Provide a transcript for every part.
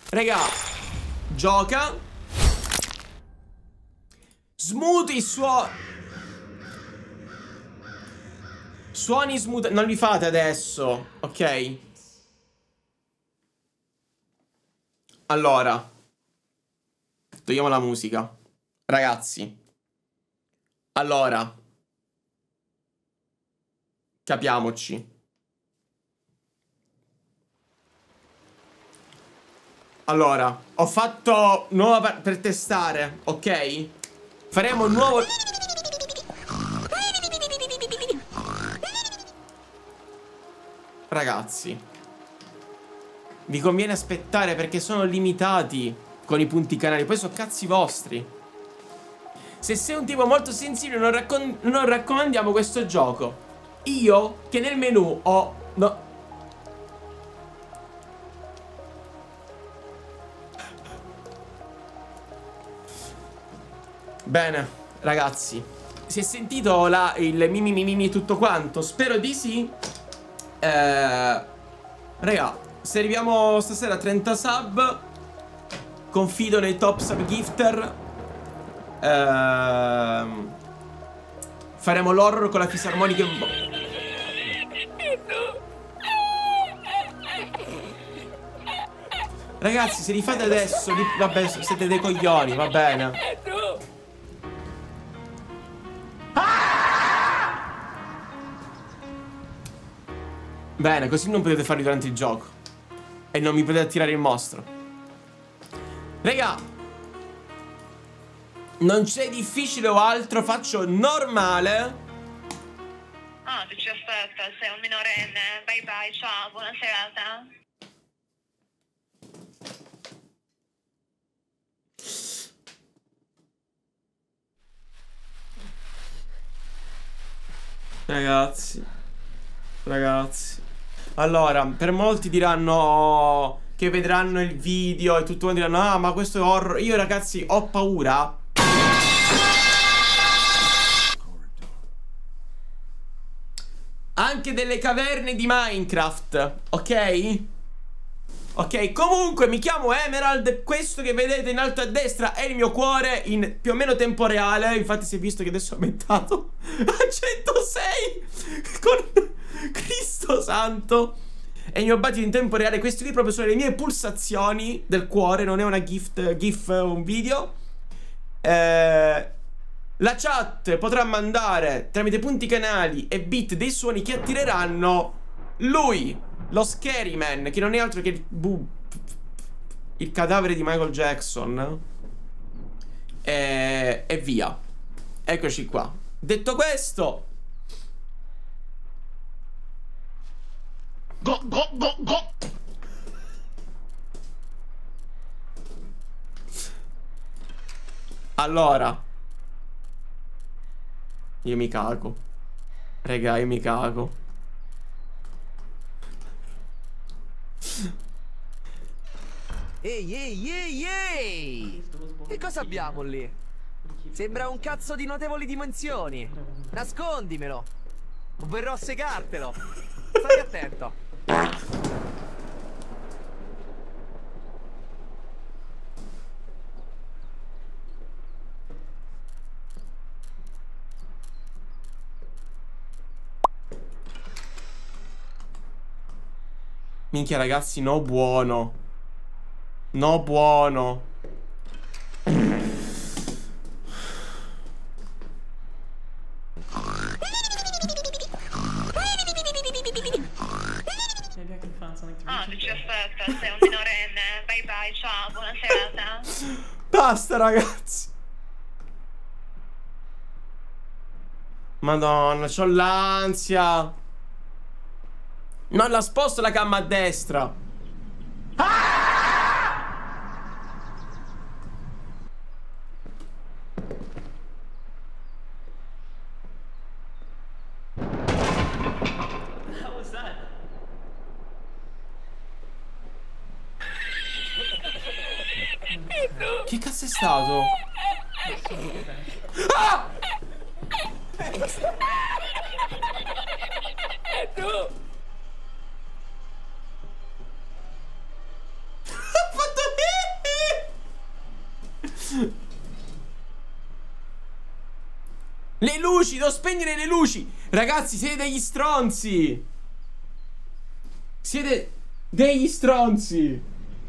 Raga, gioca. Smoothie suoni smooth. Non li fate adesso, ok? Allora, togliamo la musica. Ragazzi, allora, capiamoci. Allora, ho fatto nuova per testare, ok? Faremo un nuovo... Ragazzi, vi conviene aspettare perché sono limitati con i punti canali. Poi sono cazzi vostri. Se sei un tipo molto sensibile non raccomandiamo questo gioco. Io che nel menu ho... No. Bene, ragazzi, si è sentito il mimi tutto quanto? Spero di sì. Raga, se arriviamo stasera a 30 sub, confido nei top sub gifter. Faremo l'horror con la fisarmonica in Ragazzi, se li fate adesso, vabbè, siete dei coglioni, va bene. Bene, così non potete farli durante il gioco. E non mi potete attirare il mostro. Raga, non c'è difficile o altro, faccio normale. Ah, ti ci aspetta, sei un minorenne. Bye bye, ciao, buona serata. Ragazzi. Allora, per molti diranno che vedranno il video e tutti quanti diranno: ah, ma questo è horror. Io, ragazzi, ho paura. Anche delle caverne di Minecraft, ok? Ok, comunque mi chiamo Emerald. Questo che vedete in alto a destra è il mio cuore in più o meno tempo reale. Infatti si è visto che adesso è aumentato a 106 con Cristo santo. È il mio battito in tempo reale. Queste qui proprio sono le mie pulsazioni del cuore. Non è una gif o un video. La chat potrà mandare tramite punti canali e bit dei suoni che attireranno lui, lo Scary Man, che non è altro che il cadavere di Michael Jackson. E via. Eccoci qua. Detto questo, go. Allora, io mi cago. Raga, io mi cago. Ehi! Che cosa abbiamo lì? Sembra un cazzo di notevoli dimensioni. Nascondimelo. O verrò a segartelo. Stai attento. Minchia, ragazzi, no buono. No buono. Ah, ti ci aspetta, sei un minorenne. Bye bye, ciao, buona serata. Basta, ragazzi. Madonna, c'ho l'ansia. Non la sposto la gamma a destra. Che cazzo è stato? Ah! Ha fatto Le luci, devo spegnere le luci. Ragazzi, siete degli stronzi. Siete degli stronzi.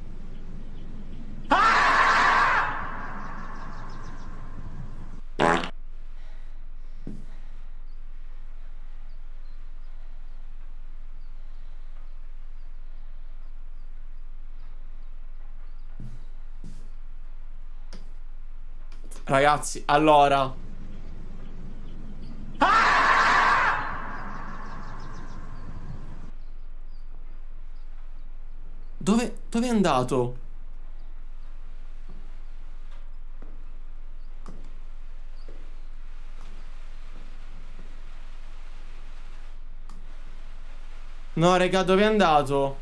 Ragazzi, allora. Dove è andato? No, raga, dove è andato?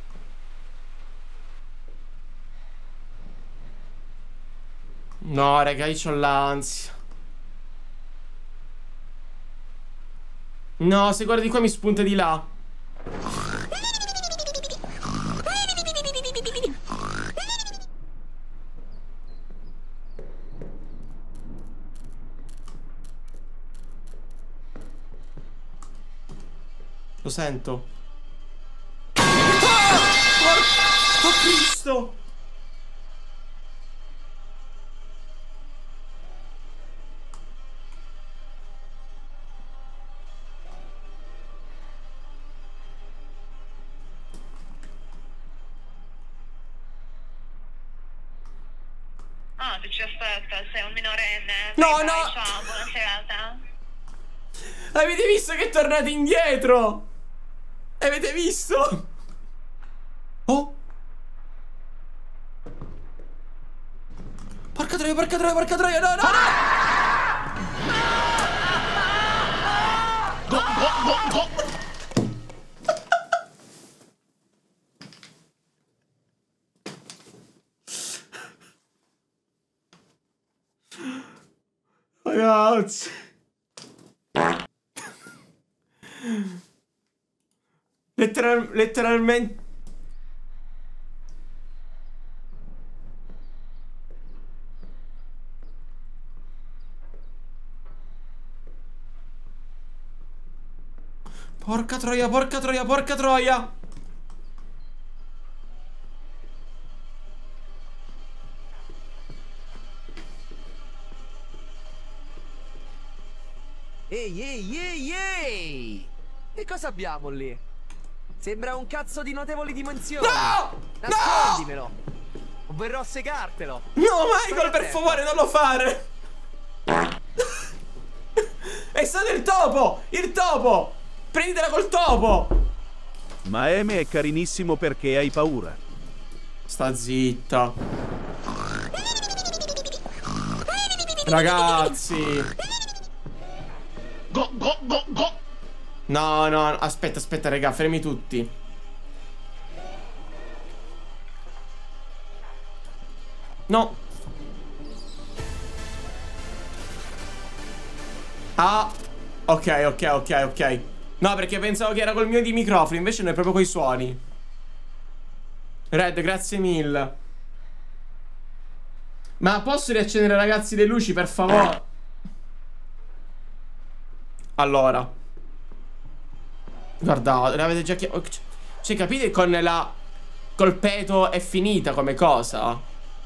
No, raga, io c'ho l'ansia. No, se guardi qua mi spunta di là. Lo sento. Oh Cristo! Ah, tu ci aspetta, sei un minorenne. No, Bye bye, no. ciao, buona serata. Avete visto che è tornato indietro? Avete visto? Oh. Porca troia, porca troia, porca troia. No, no, no. Ragazzi. Letteralmente. Porca troia, porca troia, porca troia. Ehi, ehi, ehi, ehi! Che cosa abbiamo lì? Sembra un cazzo di notevoli dimensioni. No! Nascondimelo! O verrò a segartelo! No, Michael, per favore, non lo fare! È stato il topo! Il topo! Prenditela col topo! Ma Eme è carinissimo perché hai paura. Sta zitta. Ragazzi. No, no, aspetta, aspetta, raga, fermi tutti. No. Ah. Ok, ok, ok, ok. No, perché pensavo che era col mio di microfono, invece non è proprio coi suoni. Red, grazie mille. Ma posso riaccendere, ragazzi, le luci, per favore? Allora. Guardate, l'avete già chiamato. Cioè, capite con la... Col peto è finita come cosa?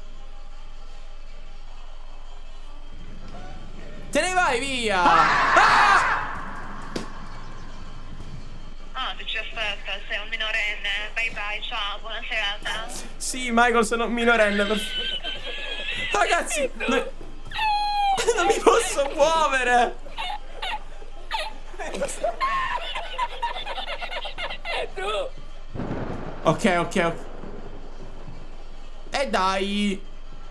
Te ne vai via! Ah, tu ci aspetta, sei un minorenne. Bye bye, ciao, buona serata. Sì, Michael, sono minorenne. Ragazzi, non mi posso muovere. Ok, ok, ok. E dai.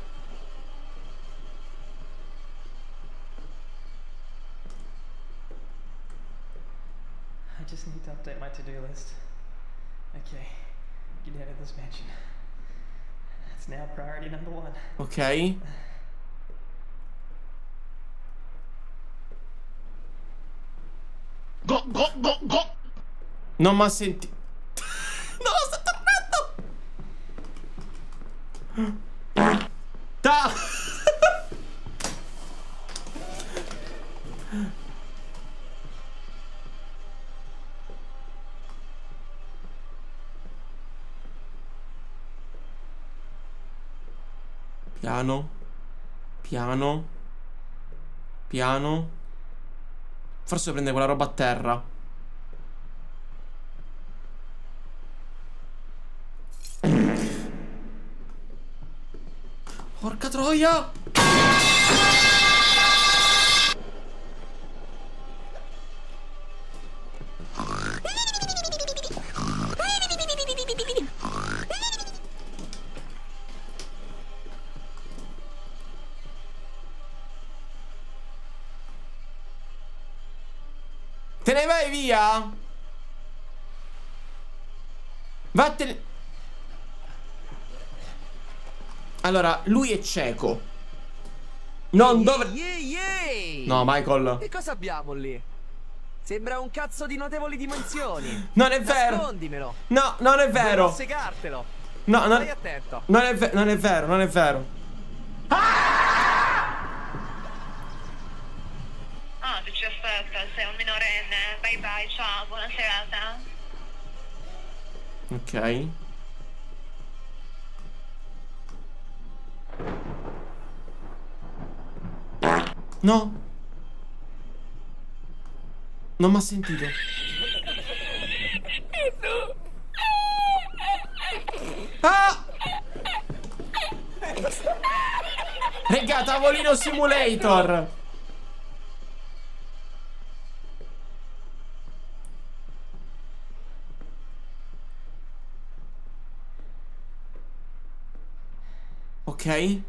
I just need to update my to-do list. Okay, get out of this mansion. That's now priority number 1. Ok. Non mi ha sentito. No, sta tornando. Piano. Piano. Piano. Forse prende quella roba a terra. Porca troia! Te ne vai via? Vattene. Allora, lui è cieco. Non dovrebbe... No, Michael. Che cosa abbiamo lì? Sembra un cazzo di notevoli dimensioni. Non è vero. Nascondimelo. No, non è vero. Devo segartelo. No, no. Stai attento. Non è vero, non è vero, non è vero. Ah, tu ci aspetta, sei un minorenne. Bye bye, ciao, buona serata. Ok. No. Non mi ha sentito. Ah! Regà, tavolino simulator. Ok.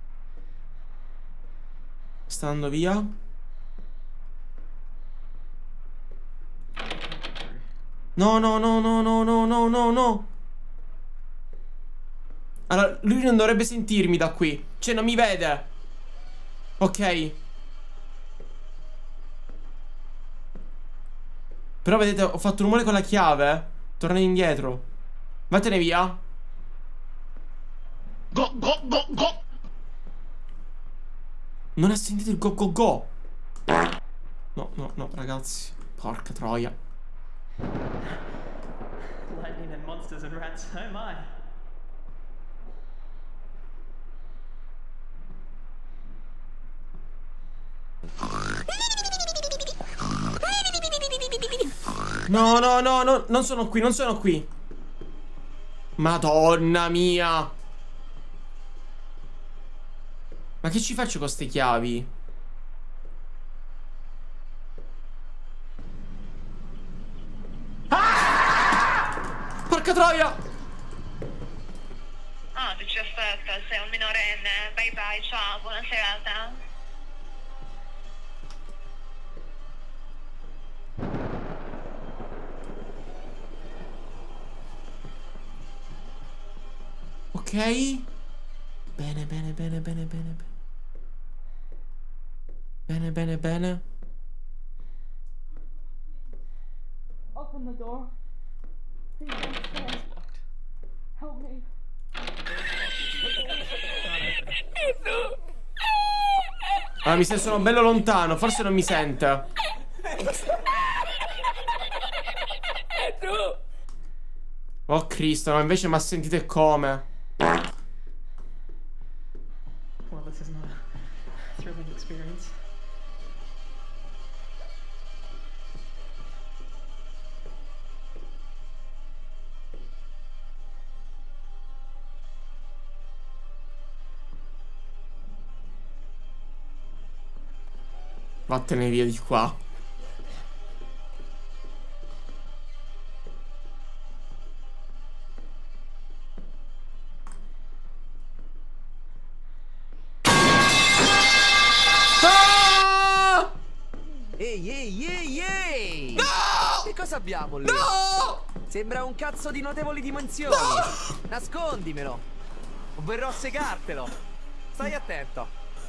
Sta andando via. No, no, no, no, no, no, no, no, no. Allora, lui non dovrebbe sentirmi da qui. Cioè, non mi vede. Ok. Però vedete, ho fatto rumore con la chiave. Torna indietro. Vattene via. Go, go, go, go. Non ha sentito il go, go, go. No, no, no, ragazzi. Porca troia. Lightning and monsters and rats, oh my. No, no, no, no, non sono qui, non sono qui. Madonna mia. Ma che ci faccio con ste chiavi? Ah! Porca troia! Ah, tu ci aspetta, sei un minorenne. Bye bye, ciao, buona serata. Ok. Bene, bene, bene, bene, bene, bene. Bene, bene, bene. Open the door. Please don't stay. Help me. Ah, mi sono bello lontano. Forse non mi sente. Oh Cristo, no, invece mi ha sentito e come. Well, this is not a thrilling experience. Vattene via di qua. Ehi! No! Che cosa abbiamo lì? No! Sembra un cazzo di notevoli dimensioni. No! Nascondimelo. O verrò a segartelo. Stai attento.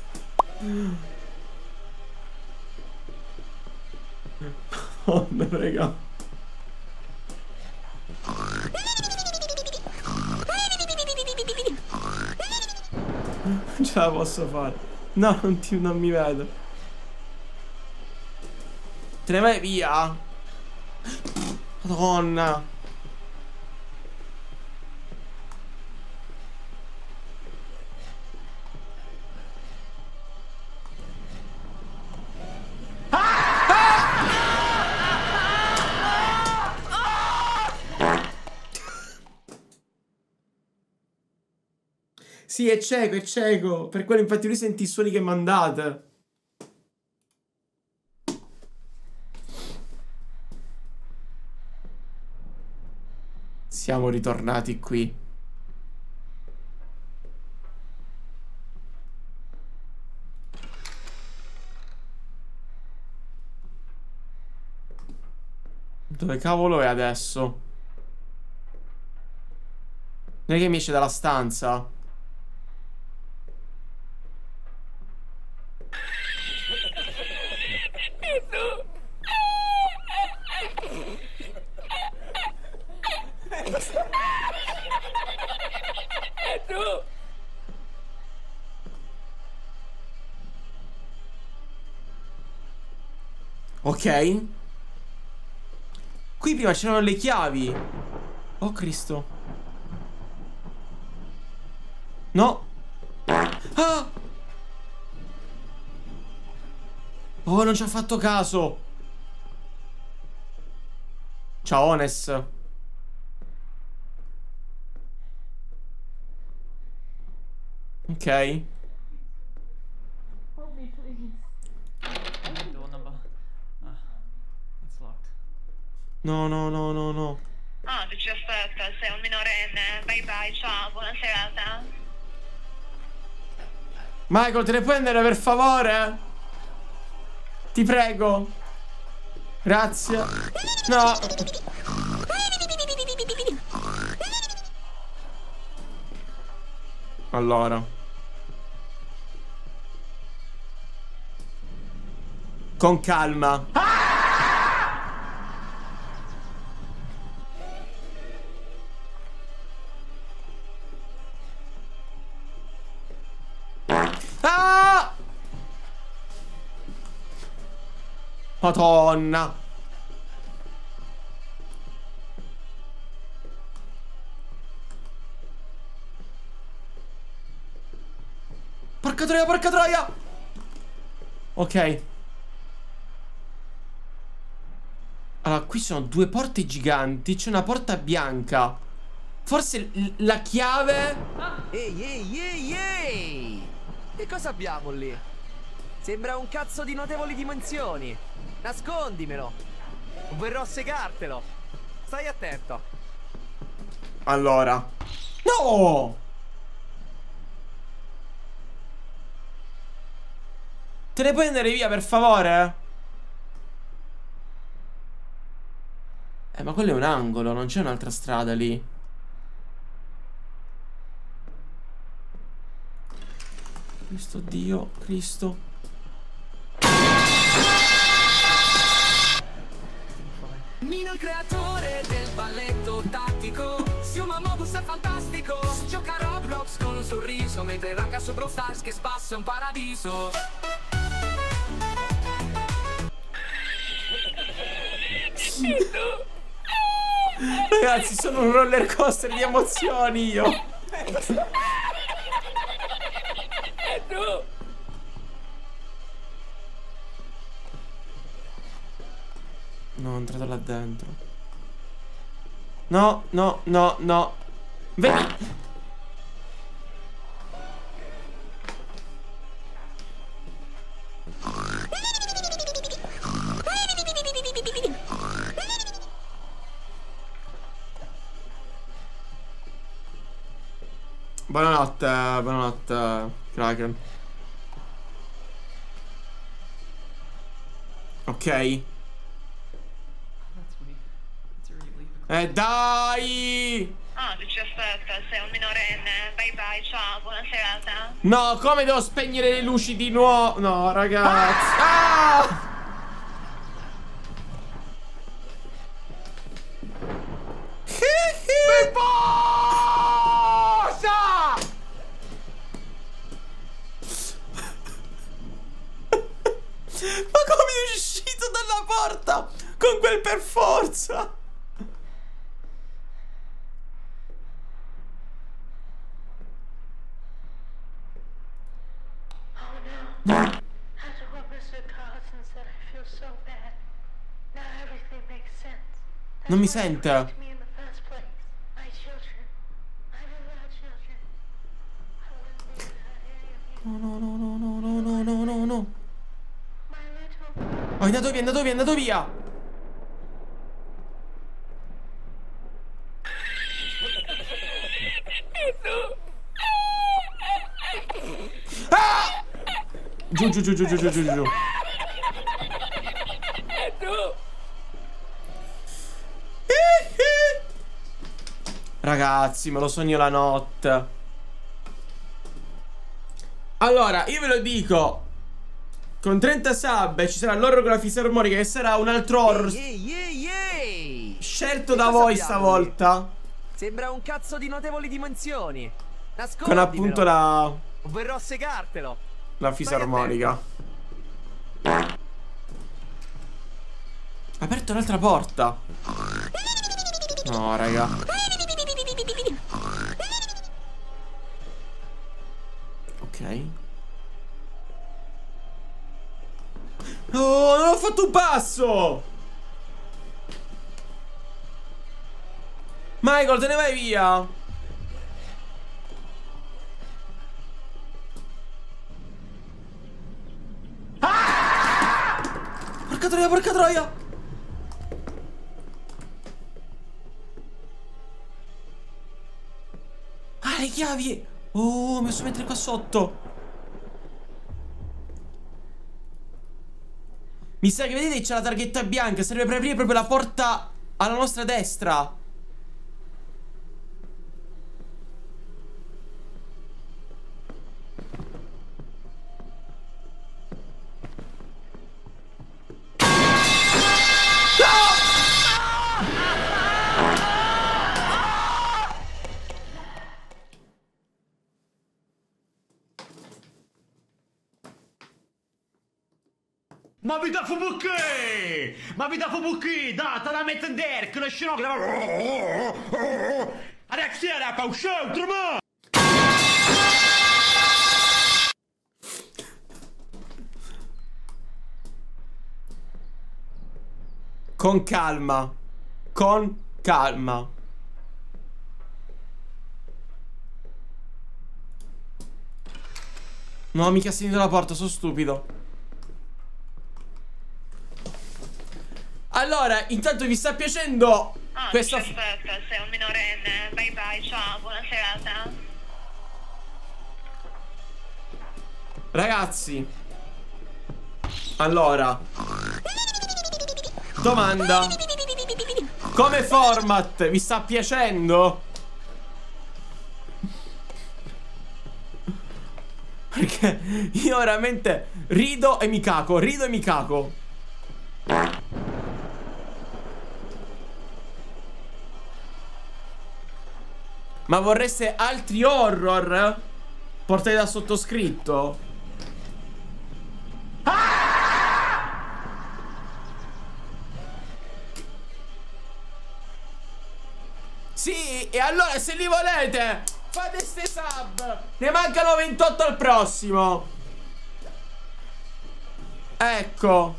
Oh, raga. Non ce la posso fare. No, non mi vedo. Te ne vai via. Madonna. Sì, è cieco, è cieco. Per quello infatti lui sente i suoni che mandate. Siamo ritornati qui. Dove cavolo è adesso? Non è che mi esce dalla stanza? Ok. Qui prima c'erano le chiavi. Oh Cristo. No. Ah! Oh, non ci ha fatto caso. Ciao Ones. Ok. Help me, please. Door number. It's locked. No, no, no, no, no. Ah, tu ci aspetta, sei un minorenne. Bye bye, ciao, buona serata. Michael, te ne puoi andare per favore? Ti prego. Grazie. No. Allora. Con calma. Ah! Madonna. Porca troia, porca troia. Ok. Allora, qui sono due porte giganti. C'è una porta bianca. Forse la chiave. Ehi, ehi, ehi, ehi! Che cosa abbiamo lì? Sembra un cazzo di notevoli dimensioni. Nascondimelo. O verrò a segartelo. Stai attento. Allora. No! Te ne puoi andare via, per favore? Ma quello è un angolo, non c'è un'altra strada lì. Cristo Dio, Cristo. Nino il creatore del balletto tattico. Siuma Mobus è fantastico. Gioca a Roblox con un sorriso mentre ranca su Brawl Stars che spassa un paradiso. Ragazzi, sono un roller coaster di emozioni io. No, è entrato là dentro. No, no, no, no. Vedi? Buonanotte, buonanotte, Kraken. Ok. That's me. It's a relief. Dai! Ah, tu ci aspetta, sei un minorenne. Bye bye, ciao, buona serata. No, come devo spegnere le luci di nuovo? No, ragazzi. Ah! Ma come è uscito dalla porta? Con quel per forza. Oh no. After what Mr. Carlson said, I feel so bad. Now everything makes sense. Non mi That's why he sente. protected me in the first place. My children. My beloved children. I No, no, no, no, no, no, no, no, no, no. My little. Oh, è andato via, è andato via, è andato via. Ah! Giù, giù, giù, giù, giù, giù, giù, giù. Ragazzi, me lo sogno la notte. Allora, io ve lo dico. Con 30 sub ci sarà l'horror con la fisarmonica, che sarà un altro horror scelto da voi stavolta. Sembra un cazzo di notevoli dimensioni. Con appunto la Verrò a segartelo. La fisarmonica. Ha aperto un'altra porta. No, raga. Ok. Oh, non ho fatto un passo. Michael, te ne vai via. Porca troia, porca troia. Ah, le chiavi. Oh, mi posso mettere qua sotto. Mi sa che vedete c'è la targhetta bianca. Serve per aprire proprio la porta alla nostra destra. Ma vi da fu perché? Ma vi da fu perché? Da, te la metto in der, che la scenografo. Adesso era pa' uscire, trema! Con calma. Con calma. No, mica ha segnato la porta, sono stupido. Allora, intanto vi sta piacendo questo... Aspetta, sei un minorenne. Bye bye, ciao, buona serata. Ragazzi, allora, domanda: come format vi sta piacendo? Perché io veramente rido e mi caco, rido e mi caco. Ma vorreste altri horror portati da sottoscritto? Sì, e allora se li volete fate ste sub. Ne mancano 28 al prossimo. Ecco.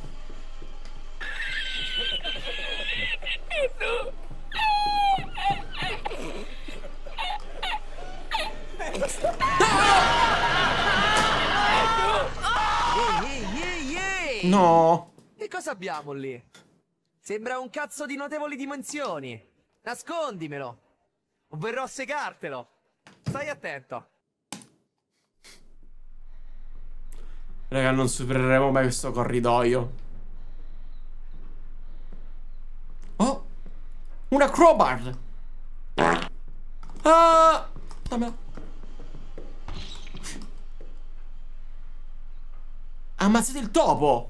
No. Che cosa abbiamo lì? Sembra un cazzo di notevoli dimensioni. Nascondimelo. O verrò a segartelo. Stai attento. Raga, non supereremo mai questo corridoio. Oh, una crowbar. Ah, vabbè. Ammazzate il topo.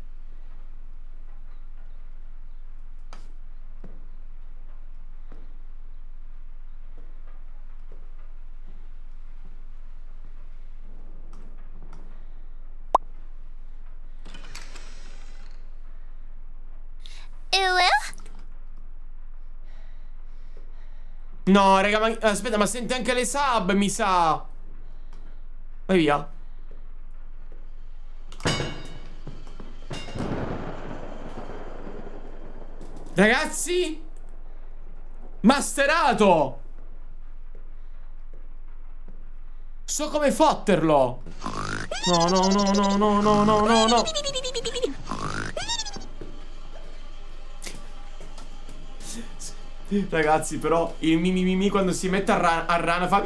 No, raga, ma aspetta, ma sente anche le sub, mi sa. Vai via. Ragazzi, masterato. So come fotterlo. No, no, no, no, no, no, no, no, no. Ragazzi, però il mi quando si mette a rana fa mi.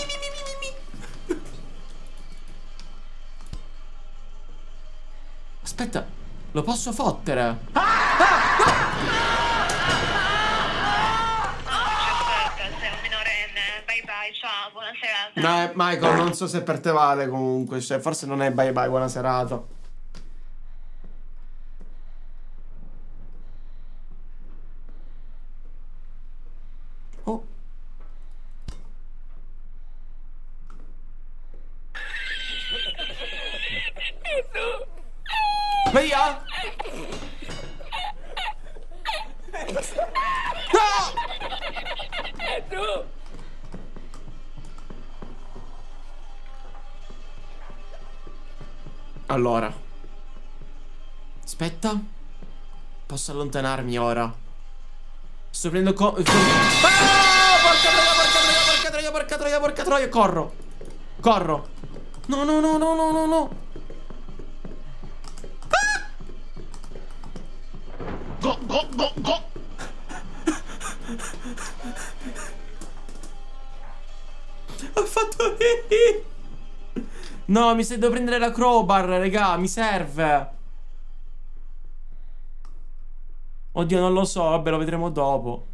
Aspetta, lo posso fottere? Sei un minorenne. Bye bye, ciao, buona serata. No, Michael, non so se per te vale comunque. Cioè, forse non è bye bye, buona serata. Oh. Via! No! Allora, aspetta. Posso allontanarmi ora. Sto prendendo porca troia. Corro. No. Go. Ho fatto. No, devo prendere la crowbar, raga, mi serve. Oddio, non lo so, vabbè, lo vedremo dopo.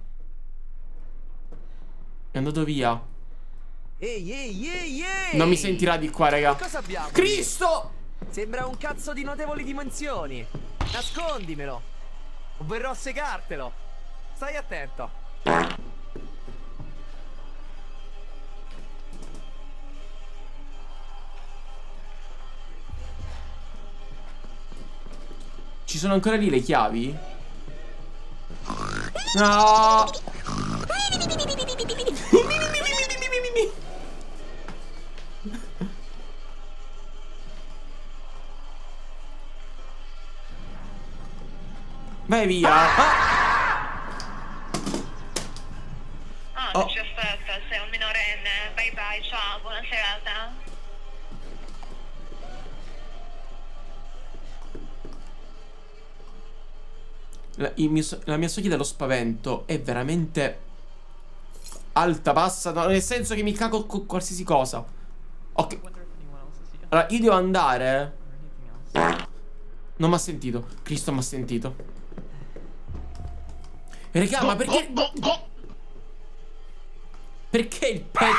È andato via. Ehi. Non mi sentirà di qua, raga. Cosa abbiamo? Cristo! Sembra un cazzo di notevoli dimensioni. Nascondimelo. O verrò a segartelo. Stai attento. Ci sono ancora lì le chiavi? No! Vai via! Ah, ci aspetta, sei un minorenne. Bye bye, ciao, buona serata. La mia soglia dello spavento è veramente alta, bassa, no, nel senso che mi cago con qualsiasi cosa. Ok. Allora, io devo andare. Non mi ha sentito. Cristo mi ha sentito. Raga, ma perché? Perché il pezzo?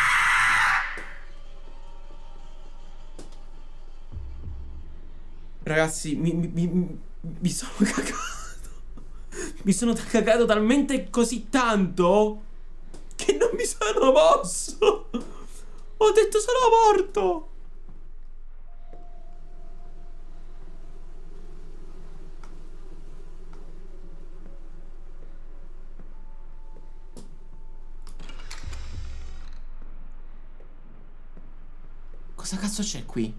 Ragazzi, mi sono cagato. Mi sono cagato talmente così tanto che non mi sono mosso. Ho detto sono morto. Cosa cazzo c'è qui?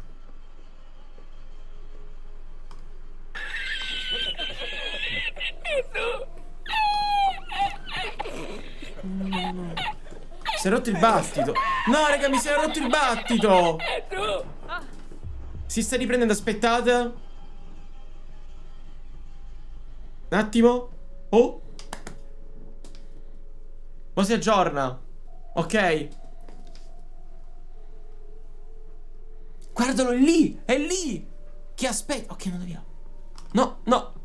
No. Si è rotto il battito. No, raga, mi si è rotto il battito. Si sta riprendendo, aspettate. Un attimo. Oh. Mo' si aggiorna. Ok. Guardalo, è lì. È lì. Che aspetta. Ok, non via. No.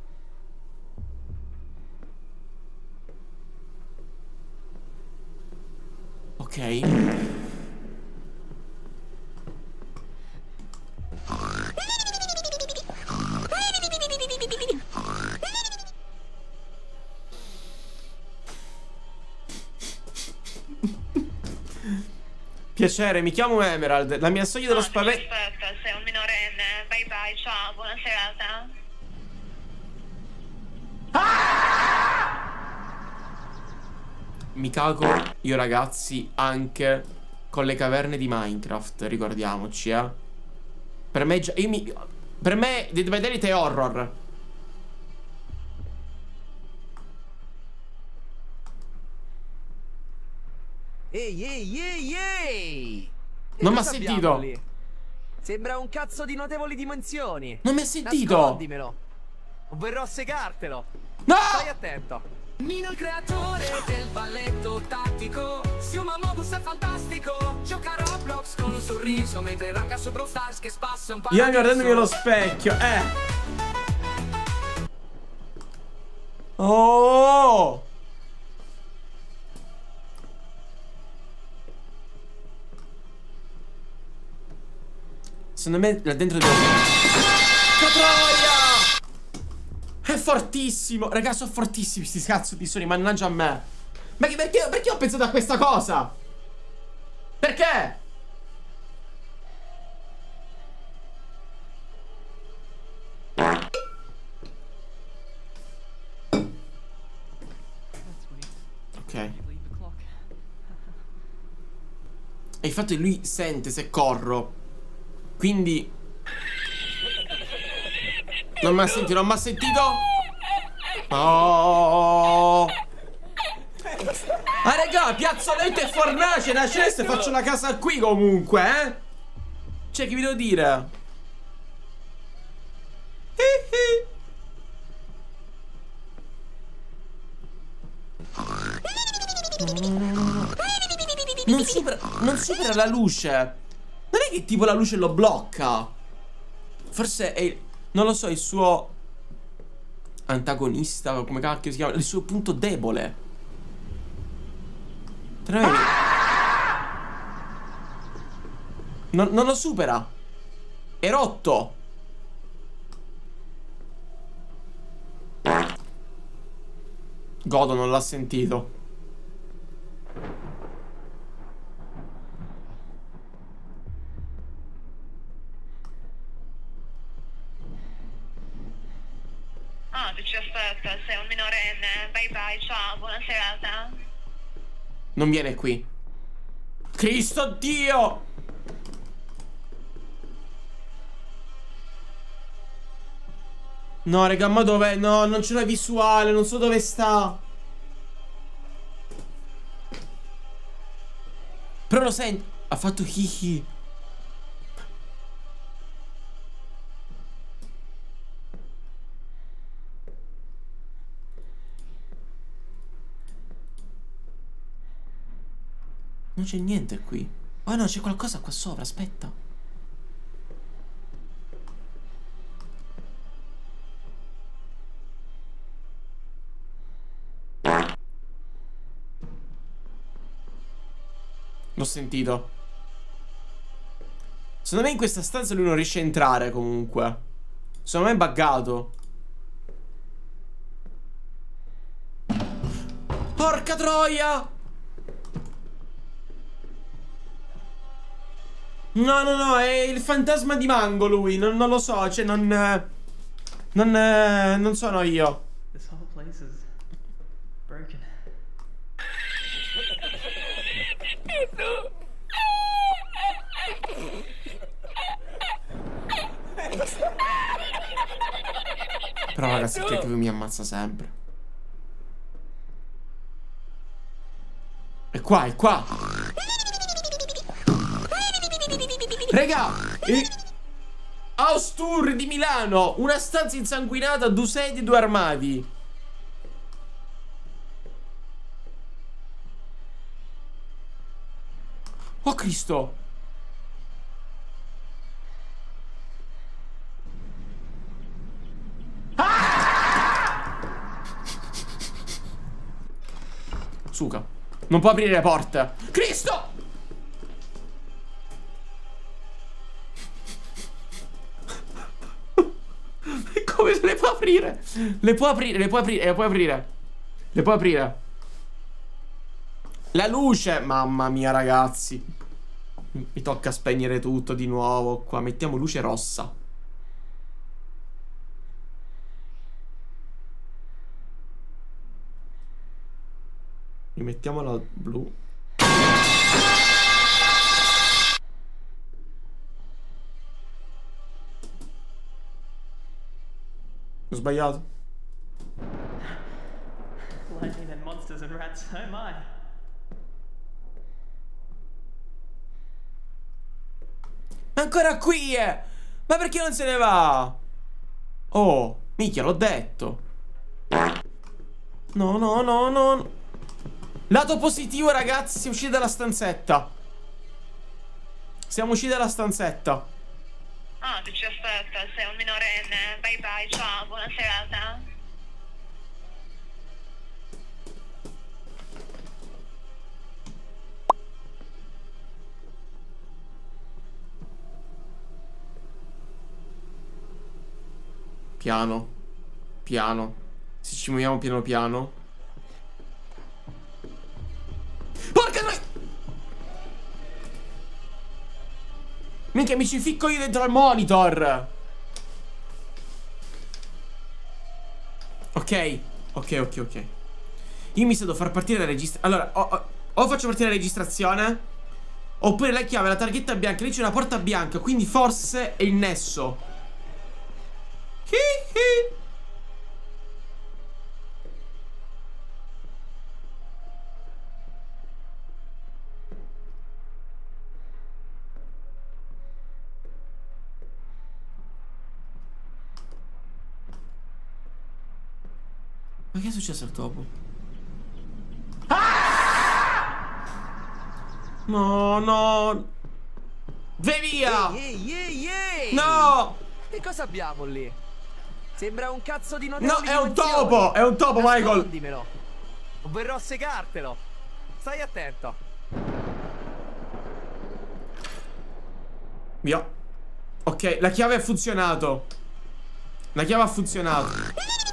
Ok. Piacere, mi chiamo Emerald. La mia soglia dello spavento. Aspetta, sei un minorenne. Bye bye, ciao, buona serata. Mi cago io, ragazzi, anche con le caverne di Minecraft, ricordiamoci, Per me per me Dead by Daylight è horror. Ehi. Non mi ha sentito. Sembra un cazzo di notevoli dimensioni. Non mi hai sentito? Nascondimelo. Verrò a segartelo. No! Stai attento. Nino il creatore del balletto tattico, Siuma Mobus è fantastico, gioca a Roblox con un sorriso mentre ranca su Brawl Stars che spassa un Io guardandomi allo specchio, Oh! Secondo me là dentro devo... Catroia! È fortissimo! Raga, sono fortissimi sti cazzo di suoni, mannaggia a me. Ma perché ho pensato a questa cosa? Perché? Ok. E il fatto che lui sente se corro. Quindi non mi ha sentito, non mi ha sentito. Oh. Ah raga, piazzoletto e fornace, nasceste, faccio la casa qui comunque, Cioè, che vi devo dire? Non supera la luce. Non è che tipo la luce lo blocca. Forse è, non lo so, il suo antagonista, come cacchio si chiama, il suo punto debole. Non lo supera. È rotto. Godo non l'ha sentito. Ah, tu ci aspetta, sei un minorenne. Bye bye, ciao, buona serata. Non viene qui. Cristo Dio! No, raga, ma dov'è? No, non c'è la visuale, non so dove sta. Però lo sento. Ha fatto hihi. Non c'è niente qui. Oh no, c'è qualcosa qua sopra, aspetta. L'ho sentito. Secondo me in questa stanza lui non riesce a entrare comunque. Secondo me è buggato. Porca troia! No, no, no, è il fantasma di Mango lui, non lo so, cioè non sono io. This whole place is broken. Però ragazzi, che mi ammazza sempre. È qua, è qua. Raga, House Tour di Milano. Una stanza insanguinata, 2 sedie, 2 armadi. Oh Cristo. Suca, non può aprire le porte. Cristo! Come se le può aprire? Le può aprire, le può aprire, le può aprire. Le può aprire. La luce. Mamma mia ragazzi. Mi tocca spegnere tutto di nuovo qua. Mettiamo luce rossa. Rimettiamola blu. Ho sbagliato. Lightning and monsters and rats, oh my. Ancora qui, eh! Ma perché non se ne va? Oh, minchia, l'ho detto. No, no, no, no. Lato positivo, ragazzi, siamo usciti dalla stanzetta. Siamo usciti dalla stanzetta. Ah, tu ci aspetta, sei un minorenne. Bye bye, ciao, buona serata. Piano. Piano. Se ci muoviamo piano piano. Porca noi! Minchia, mi ci ficco io dentro al monitor. Ok. Ok. Io mi devo far partire la registrazione. Allora, o faccio partire la registrazione, oppure la chiave, la targhetta bianca. Lì c'è una porta bianca, quindi forse è il nesso. Ma che è successo al topo? No, no. Vai via! Ehi! No! Che cosa abbiamo lì? Sembra un cazzo di No, notevoli è un dimensioni. topo! È un topo, Michael! Nascondimelo. O verrò a segartelo. Stai attento. Via. Ok, la chiave ha funzionato. La chiave ha funzionato.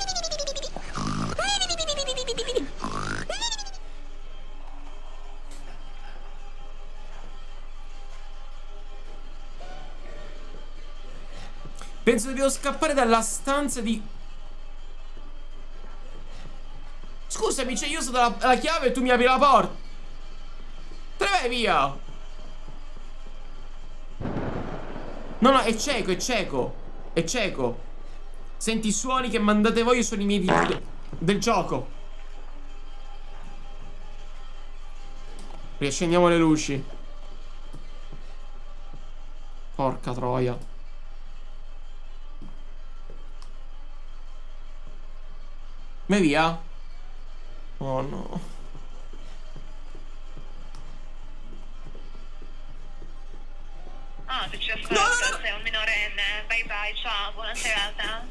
Penso che devo scappare dalla stanza di... Scusami, cioè io uso la chiave e tu mi apri la porta. Te ne vai via. No, è cieco, è cieco. È cieco. Senti i suoni che mandate voi, sono i miei del gioco. Riaccendiamo le luci. Porca troia. Vai via. Oh no. Ah, tu ci aspetta, sei un minorenne. Bye bye, ciao, buona serata.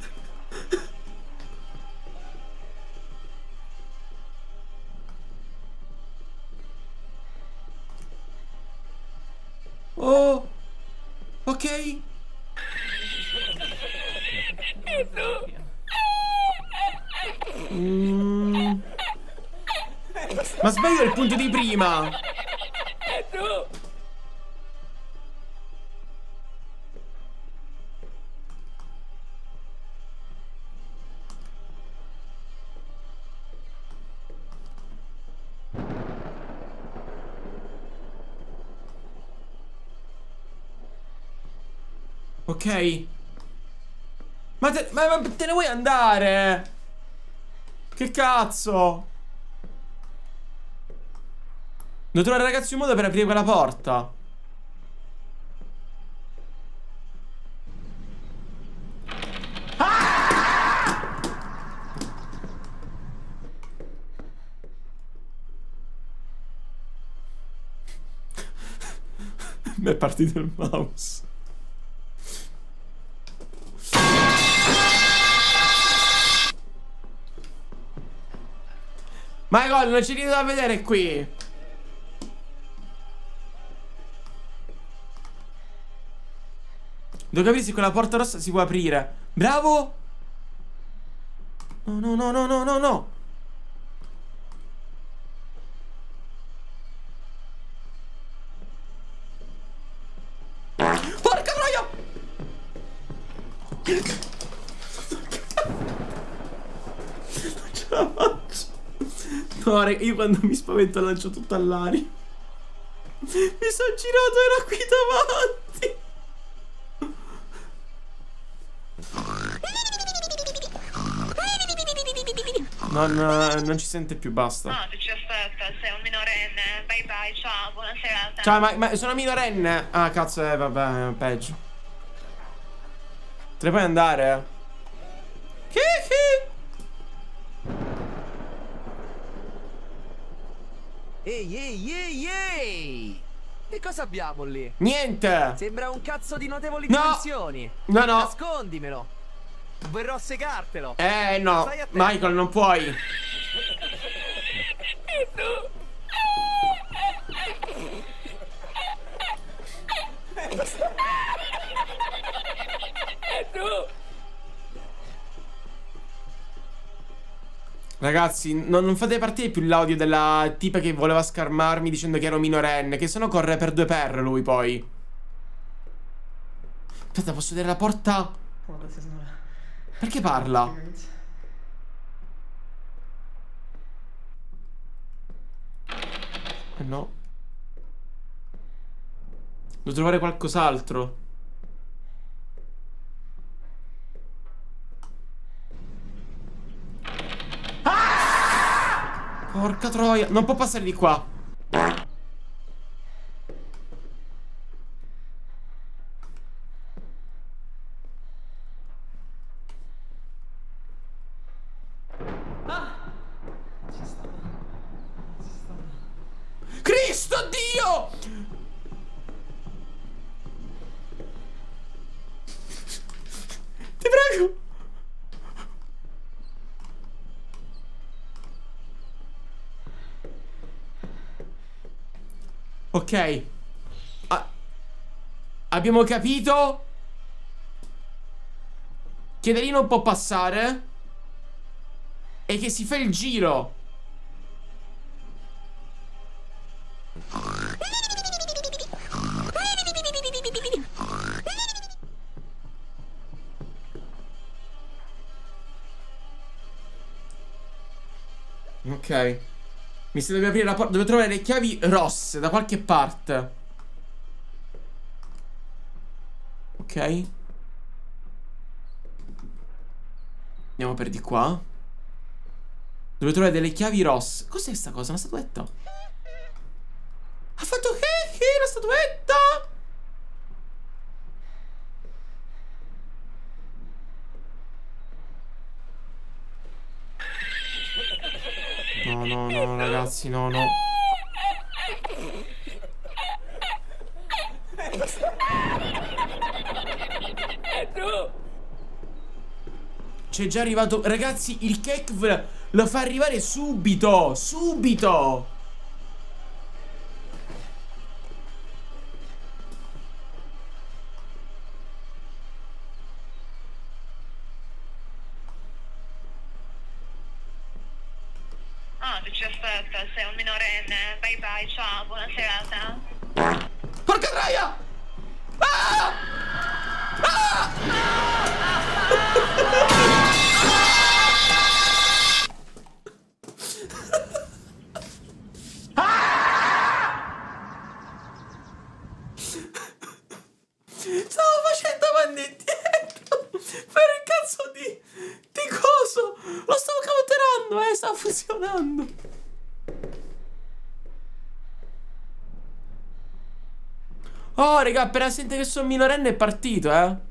Oh. Ok. Ma sbaglio il punto di prima. Ok. Ma te ne vuoi andare? Che cazzo? Devo trovare, ragazzi, un modo per aprire quella porta. Mi è partito il mouse. Michael, non c'è niente da vedere qui. Devo capire se quella porta rossa si può aprire. Bravo. No. Porca troia. Non ce la faccio. No, raga, io quando mi spavento lancio tutto all'aria. Mi sono girato, era qui davanti. No, non ci sente più, basta. Ah, tu ci aspetta, aspetta, sei un minorenne. Bye bye, ciao, buona serata. Ciao, ma sono minorenne. Ah, cazzo, vabbè, peggio. Te ne puoi andare? Ehi, ehi, ehi, ehi! Che cosa abbiamo lì? Niente. Sembra un cazzo di notevoli No. dimensioni. No, no. Nascondimelo. Verrò a segartelo. No, Stai attento. Michael, non puoi. Ragazzi, non fate partire più l'audio della tipa che voleva scarmarmi dicendo che ero minorenne, che sennò corre per due per lui poi. Aspetta, posso vedere la porta? Well, this is not a Perché parla? experience. No. Devo trovare qualcos'altro. Porca troia. Non può passare di qua. Cristo Dio! Ti prego. Ok. Abbiamo capito che da lì non può passare e che si fa il giro. Ok. Mi sa deve aprire la porta. Devo trovare le chiavi rosse da qualche parte. Ok. Andiamo per di qua. Devo trovare delle chiavi rosse. Cos'è sta cosa? Una statuetta? Ha fatto che la statuetta? No, no, no, ragazzi, no, no. C'è già arrivato. Ragazzi, il cake lo fa arrivare subito. Subito. Ah, tu ci aspetta, sei un minorenne. Bye bye, ciao, buona serata. Porca troia! Ah! Stavo facendo avanti e indietro per il cazzo di coso. Lo stavo counterando, stava funzionando. Oh, raga, appena sente che sono minorenne è partito,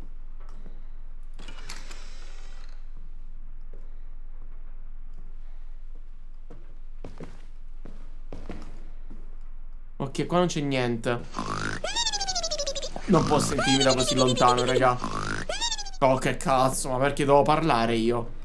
Ok, qua non c'è niente. Non può sentirmi da così lontano, raga. Oh, che cazzo, ma perché devo parlare io?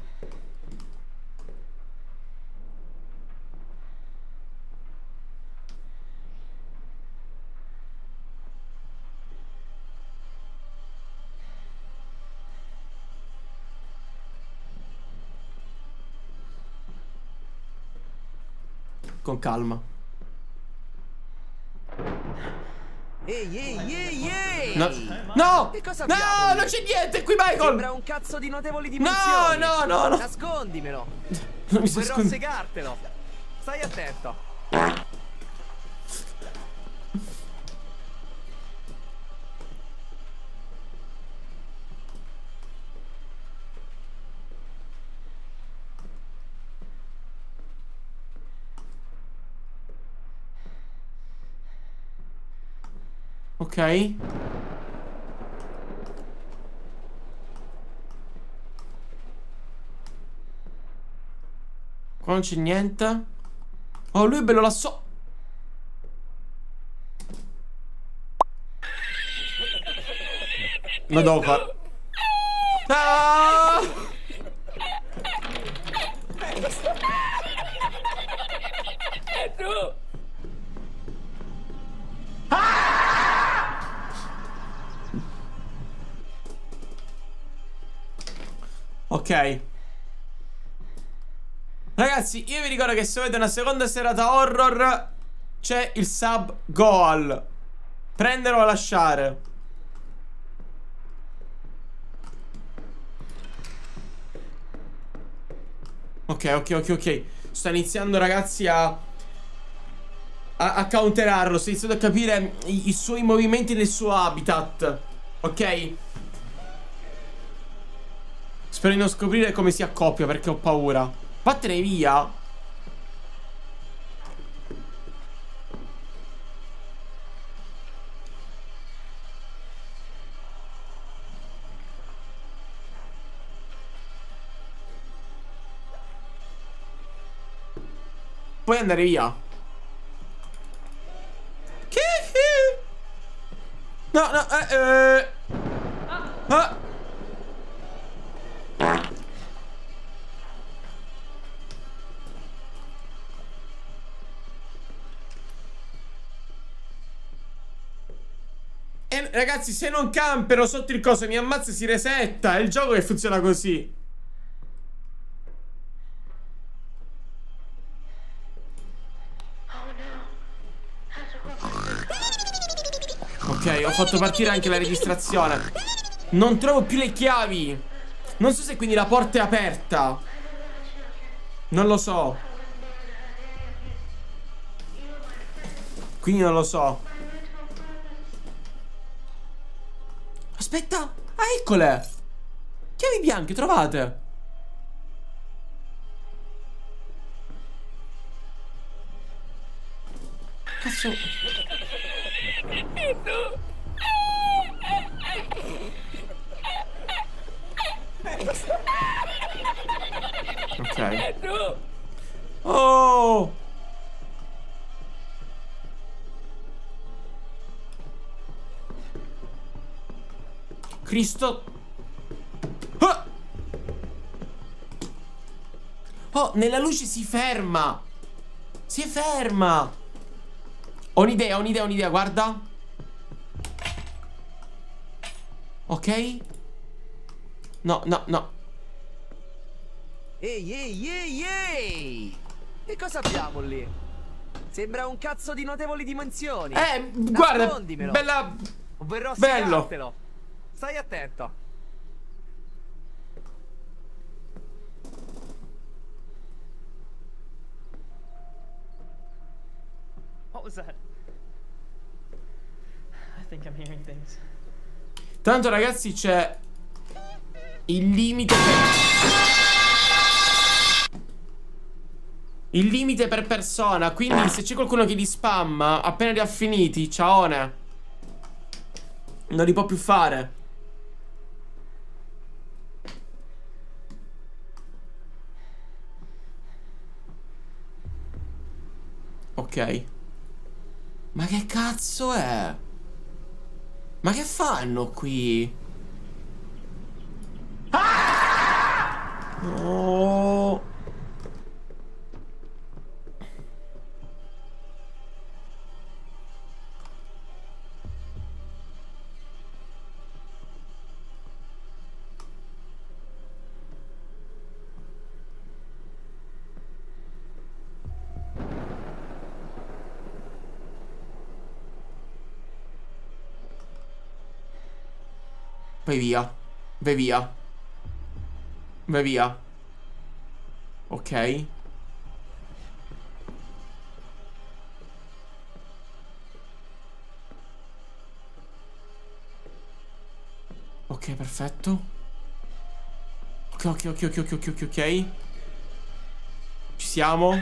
Con calma. Ehi, ehi, ehi, ehi! No, no, Che cosa no, abbiamo lì? non c'è niente qui, Michael. Sembra un cazzo di notevoli dimensioni. No, no, no, no. Nascondimelo. Non mi sto Verrò a nascondendo. segartelo. Stai attento. Ok. Qua non c'è niente. Oh, lui è bello là so. Non devo fare. Ah! Ok. Ragazzi, io vi ricordo che se avete una seconda serata horror c'è il sub goal. Prendere o lasciare. Ok. Sto iniziando, ragazzi, a counterarlo. Sto iniziando a capire i suoi movimenti nel suo habitat. Ok. Spero di non scoprire come si accoppia, perché ho paura. Vattene via. Puoi andare via. Che? No. Ragazzi, se non campero sotto il coso mi ammazza e si resetta. È il gioco che funziona così. Ok, ho fatto partire anche la registrazione. Non trovo più le chiavi. Non so se quindi la porta è aperta. Non lo so. Quindi non lo so. Aspetta. Ah, eccole. Chiavi bianche, trovate. Cazzo. Ok. Oh. Cristo. Ah! Oh, nella luce si ferma. Si ferma. Ho un'idea, guarda. Ok. No. Ehi! Che cosa abbiamo lì? Sembra un cazzo di notevoli dimensioni. Guarda, Nascondimelo. bella. O verrò a bello. segartelo. Stai attento. What was that? I think I'm hearing things. Tanto, ragazzi, c'è il limite per persona. Quindi se c'è qualcuno che li spamma appena li ha finiti, ciaone, non li può più fare. Ok. Ma che cazzo è? Ma che fanno qui? Oh. Vai via. Vai via. Vai via. Ok. Ok, perfetto. Ok. Ci siamo.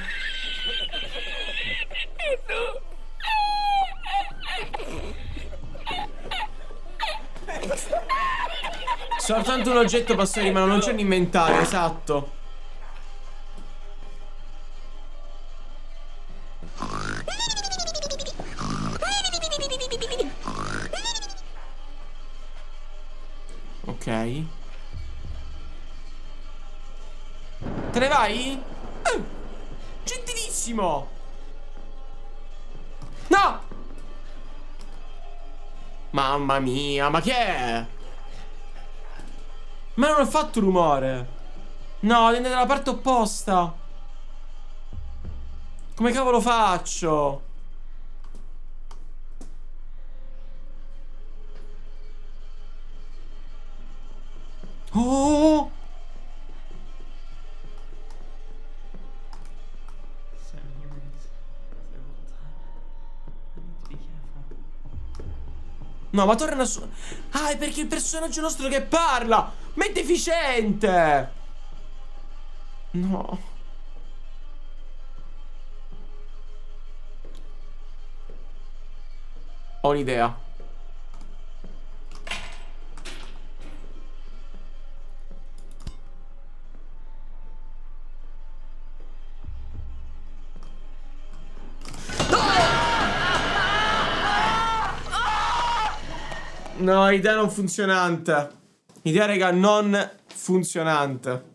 Soltanto un oggetto posso rimanere, non c'è un inventario, esatto. Ok. Te ne vai? Gentilissimo. No! Mamma mia, ma che è? Ma non ho fatto rumore. No, viene dalla parte opposta. Come cavolo faccio? Oh! So many rings. So little time. I need to be careful. No, ma torna su. Ah, è perché il personaggio nostro che parla. Ma è deficiente. No. Ho un'idea. No, idea non funzionante. Idea, raga, non funzionante.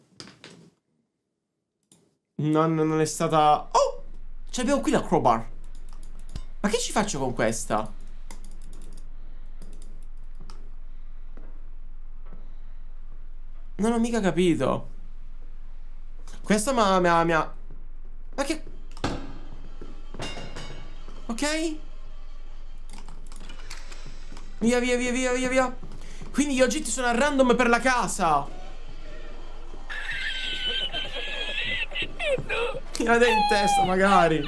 Non è stata... Oh! Ce l'abbiamo qui la crowbar. Ma che ci faccio con questa? Non ho mica capito. Questa ma che... Ok? Via, via, via, via, via, via. Quindi gli oggetti sono a random per la casa. Tirate in testa, magari.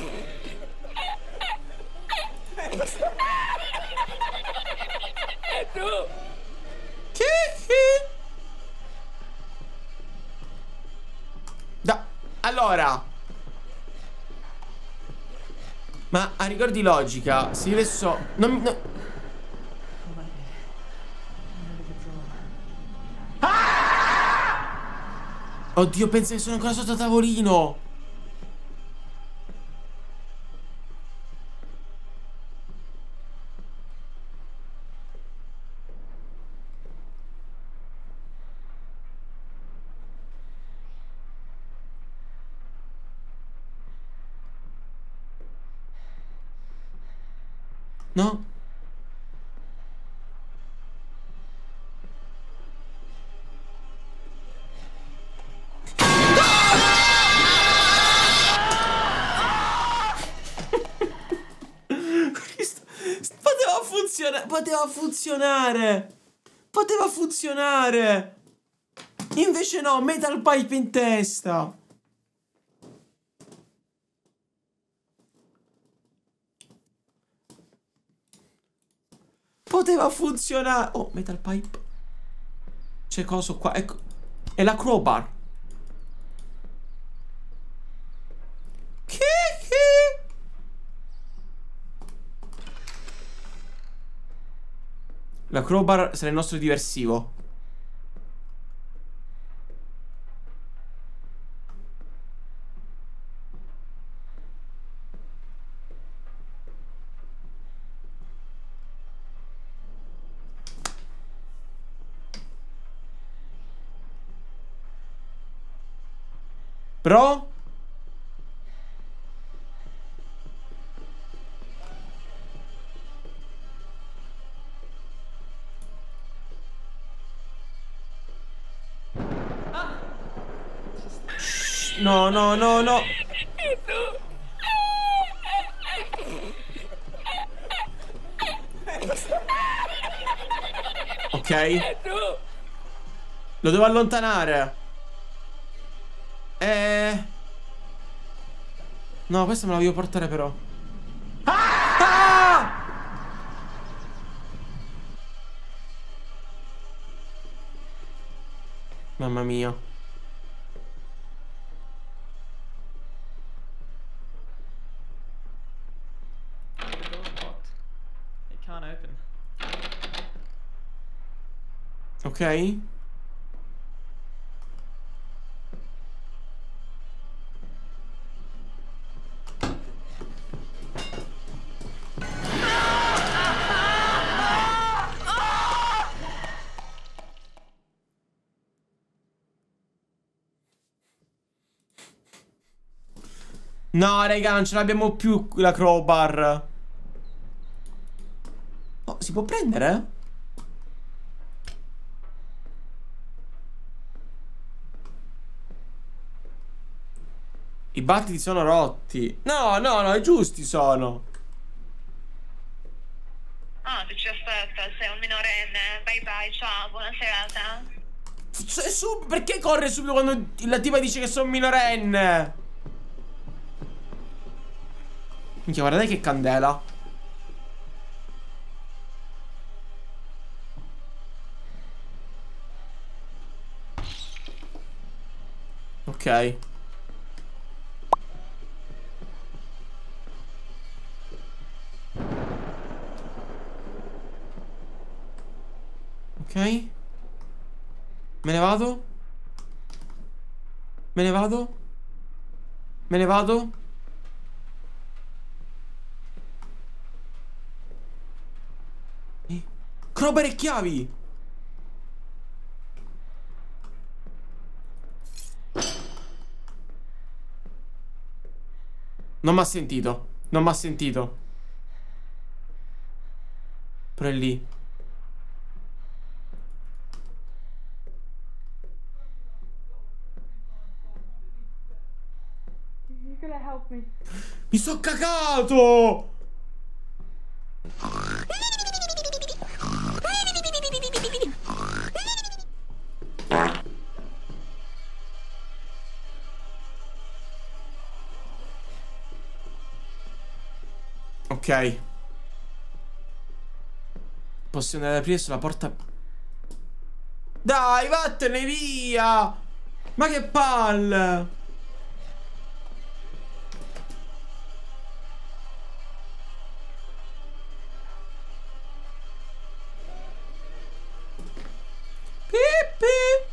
Allora. Ma a rigor di logica, se io adesso... Oddio, pensa che sono ancora sotto tavolino. No? Poteva funzionare. Poteva funzionare. Poteva funzionare. Invece no, metal pipe in testa. Poteva funzionare. Oh, metal pipe. C'è coso qua. Ecco. È la crowbar. Che? La crowbar sarà il nostro diversivo. Bro? Shh, no, no, no, no. Ok. Lo devo allontanare. No, questa me la voglio portare però. Ah! Mamma mia. The door's locked. It can't open. Ok. No, raga, non ce l'abbiamo più la crowbar. Oh, si può prendere? I battiti sono rotti. No, no, no, giusti sono. Ah, tu ci aspetta, sei un minorenne. Bye bye, ciao, buona serata. Perché corre subito quando la tipa dice che sono minorenne? Minchia, guardate che candela. Ok. Ok. Me ne vado. Me ne vado. Me ne vado. Crowbar e chiavi. Non mi ha sentito. Non mi ha sentito. Però è lì. You're gonna help me. Mi sono cagato. Ok. Possiamo andare ad aprire sulla porta. Dai, vattene via. Ma che palle. Pippi.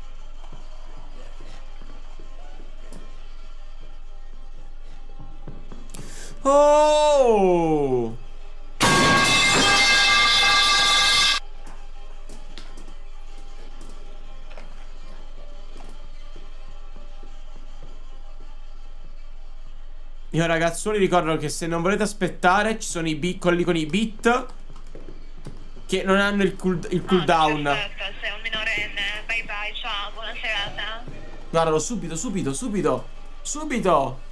Oh. Io ragazzuoli ricordo che se non volete aspettare ci sono i quelli con i beat che non hanno il cooldown. Aspetta, sei un minorenne. Bye bye, ciao, buona serata. Guardalo subito, subito, subito. Subito.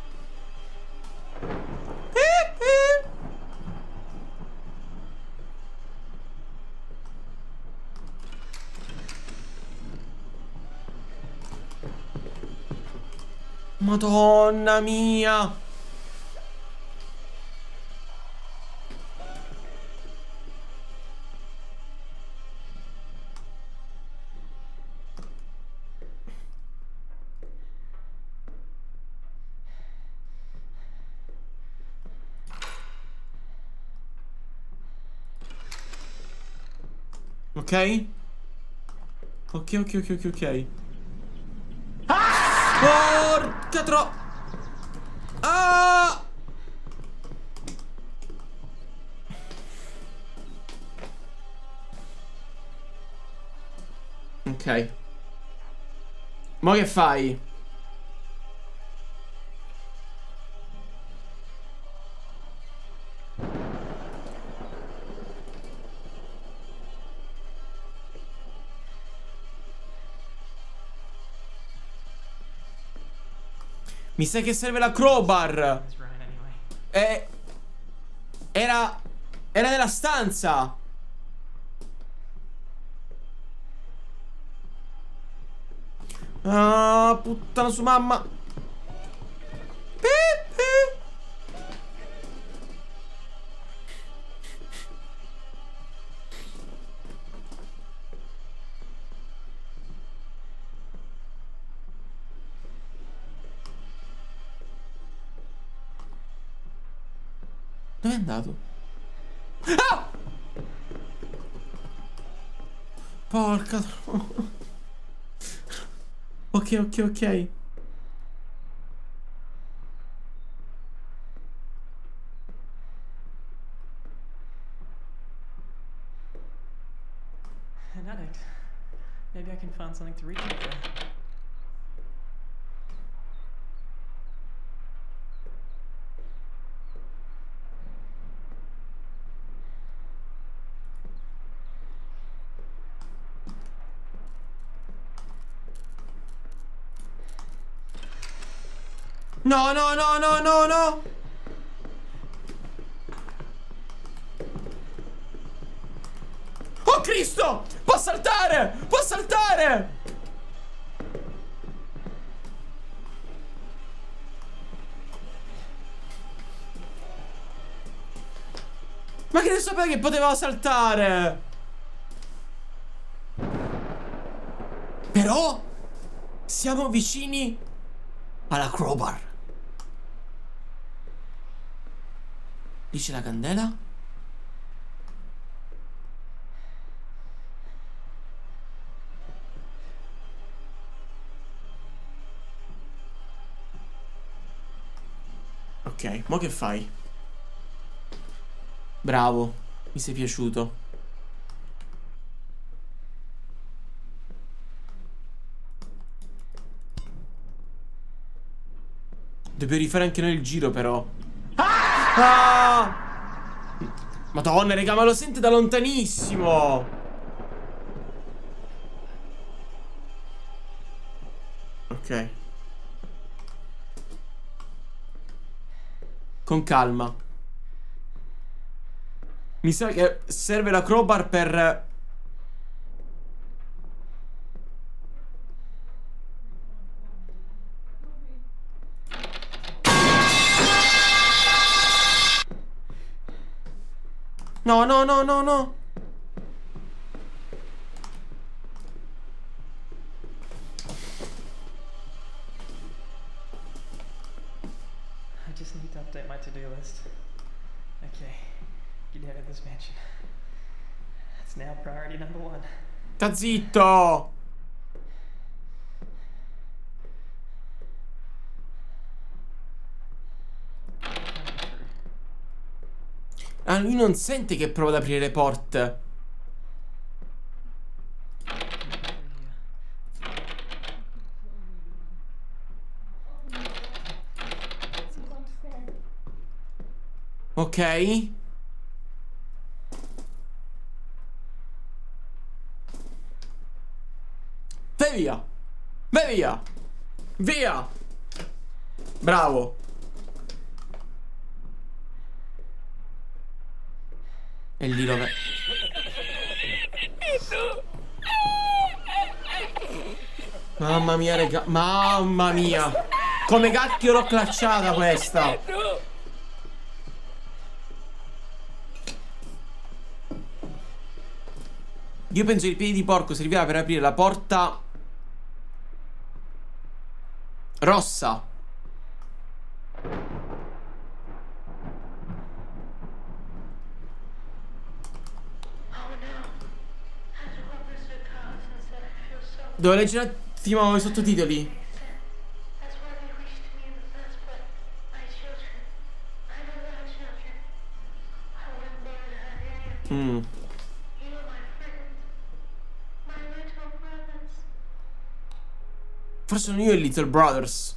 Madonna mia. Ok. Ok. Porca Ah! Ok. Mo' che fai? Mi sa che serve la crowbar. Era nella stanza. Ah, puttana su mamma. Dove è andato? Ah! Porca. Ok. An addict. Maybe I can find something to reach out there. No. Oh Cristo! Può saltare! Ma che ne sapeva che poteva saltare? Però siamo vicini alla crowbar. Lì c'è la candela. Ok, mo che fai? Bravo, mi sei piaciuto. Dobbiamo rifare anche noi il giro però. Madonna raga, ma lo sente da lontanissimo. Ok. Con calma. Mi sa che serve la crowbar per... No. I just need to update my to-do list. Okay, get out of this mansion. That's now priority number 1. Sta zitto. Ah, lui non sente che prova ad aprire le porte. Ok. Vai via. Vai via. Via. Bravo. E lì dove... Mamma mia, raga. Mamma mia. Come cacchio l'ho clacciata questa. Io penso che il piede di porco serviva per aprire la porta rossa. Devo leggere un attimo i sottotitoli. Forse sono io e Little Brothers.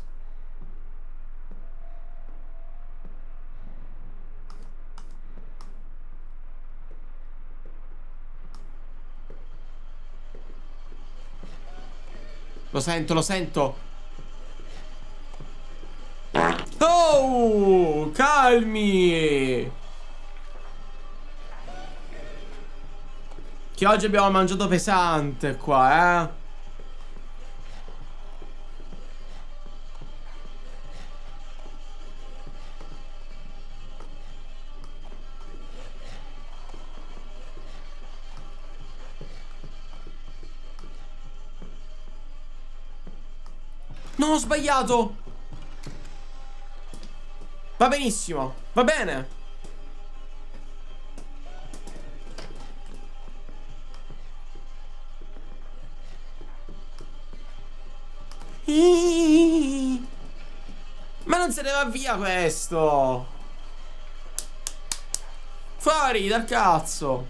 Lo sento. Oh, calmi. Che oggi abbiamo mangiato pesante qua, eh. No, ho sbagliato. Va benissimo. Va bene. Ma non se ne va via questo. Fuori dal cazzo.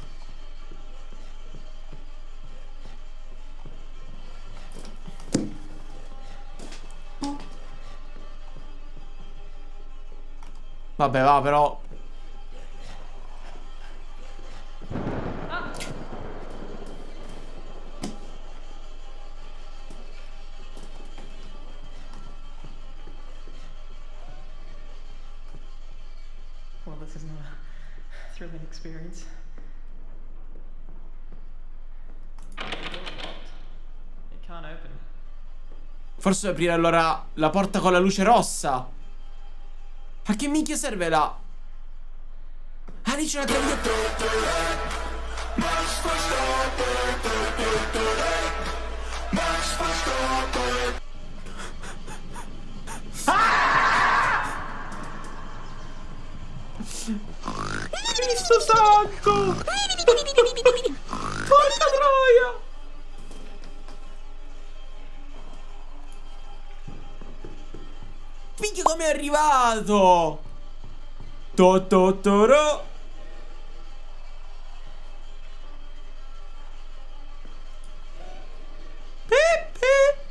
Vabbè, va però. Well, this isn't a thrilling experience. The door's locked. It can't open. Forse devo aprire allora la porta con la luce rossa. A che minchia serve la... Ah, lì c'è una teoria. Cristo santo! Porca troia! Minchia, come è arrivato? Totoro. Pepe.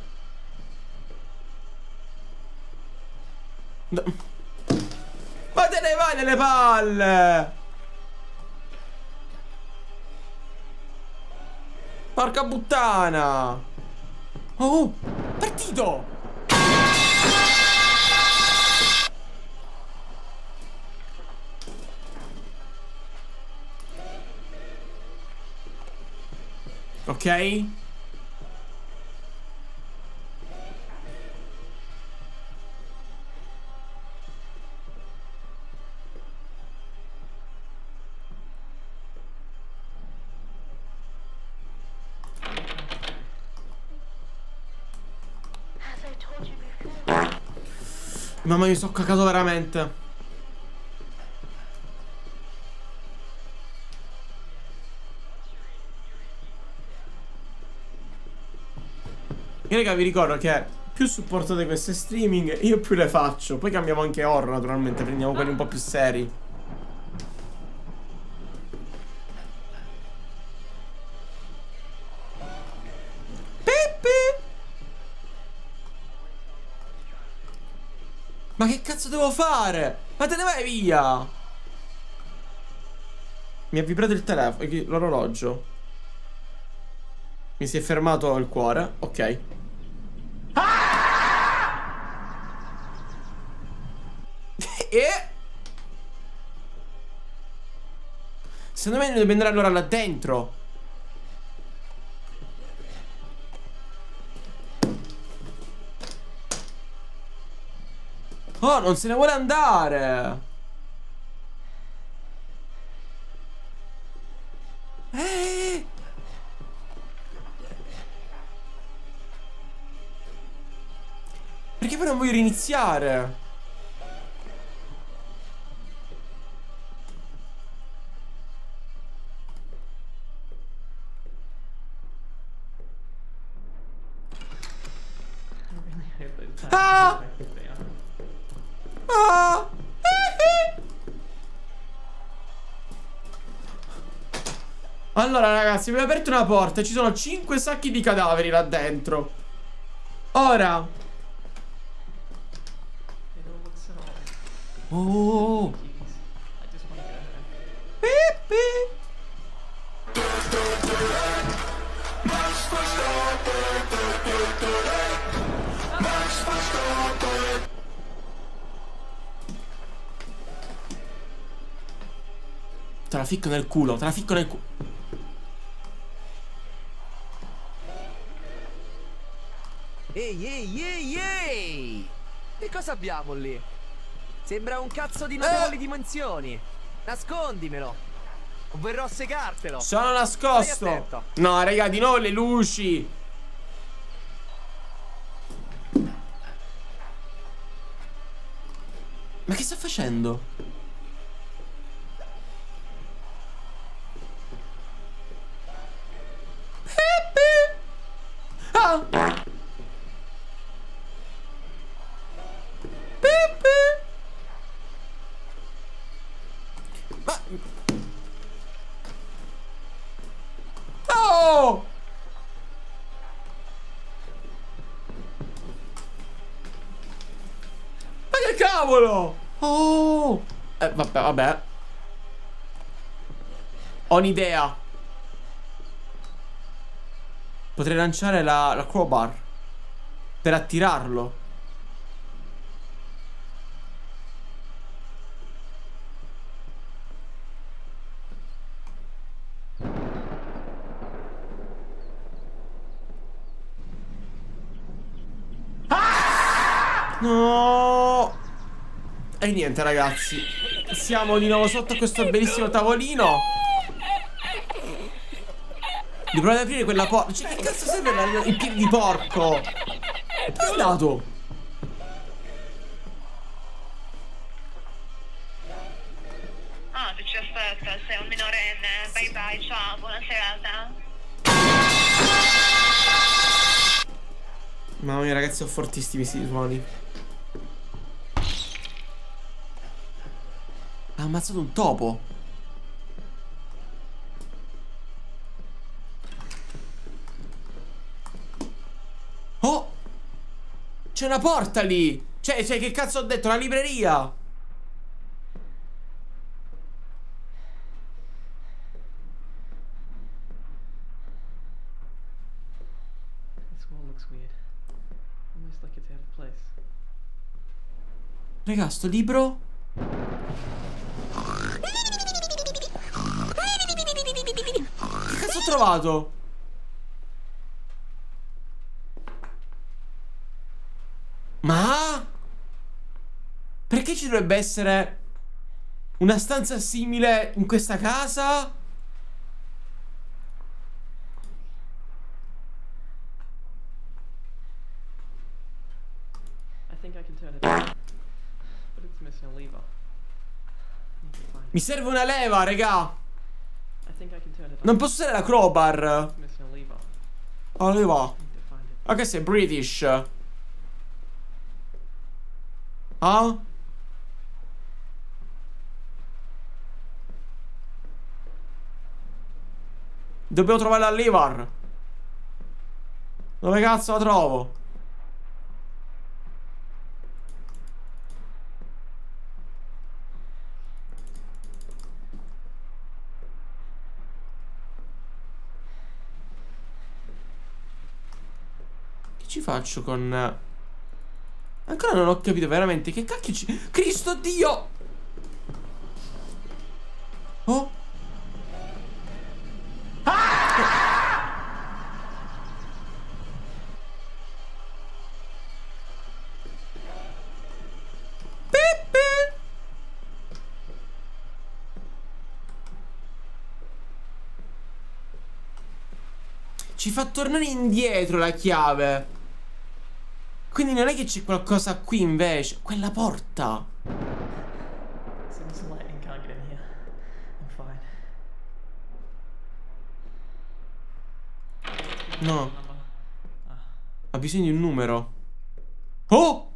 No. Ma te ne vai nelle palle. Porca puttana. Oh, partito. Ok. As I told you before, Mamma, mi sono cagato veramente. Io raga vi ricordo che più supportate queste streaming io più le faccio. Poi cambiamo anche horror naturalmente. Prendiamo quelli un po' più seri. Pepe. Ma che cazzo devo fare? Ma te ne vai via. Mi ha vibrato il telefono, l'orologio. Mi si è fermato il cuore. Ok. E secondo me dobbiamo andare allora là dentro. Oh, non se ne vuole andare. Perché poi non voglio riniziare? Ah! Ah! Allora ragazzi, abbiamo aperto una porta e ci sono 5 sacchi di cadaveri là dentro. Ora. Oh. Pepe. Te la ficco nel culo, te la ficco nel culo. Ehi, ehi, ehi, ehi! Che cosa abbiamo lì? Sembra un cazzo di notevoli dimensioni. Nascondimelo. O verrò a segartelo. Sono Stai nascosto. attento. No, raga, di nuovo le luci. Ma che sta facendo? Pepe. Ah. cavolo! Oh! Vabbè. Ho un'idea. Potrei lanciare la crowbar per attirarlo. No! E niente ragazzi, siamo di nuovo sotto questo bellissimo tavolino. Di provare ad aprire quella porta. Cioè che cazzo serve il piede di porco? Dove è andato? Ah, tu ci aspetta, sei un minorenne. Bye bye, ciao, buona serata. Mamma mia ragazzi, sono fortissimi questi suoni. Ha ammazzato un topo. Oh! C'è una porta lì. Cioè, che cazzo ho detto? Una libreria. This wall looks weird. Almost like it's out of place. Raga, sto libro. Che cazzo ho trovato? Ma? Perché ci dovrebbe essere una stanza simile in questa casa? I think I can turn it on. But it's missing a lever. Need to find it. Mi serve una leva, raga. I think I can turn it on. Non posso usare la crowbar. It's missing a lever. Oh, leva. Need to find it. Ma che sei British? Ah? Dobbiamo trovare la lever. Dove cazzo la trovo? Che ci faccio con... Ancora non ho capito veramente che cacchio ci... Cristo Dio! Oh? Peppe! Ci fa tornare indietro la chiave. Quindi non è che c'è qualcosa qui invece. Quella porta. Since the lightning can't get in here, I'm fine. No. Number. Ha bisogno di un numero. Oh!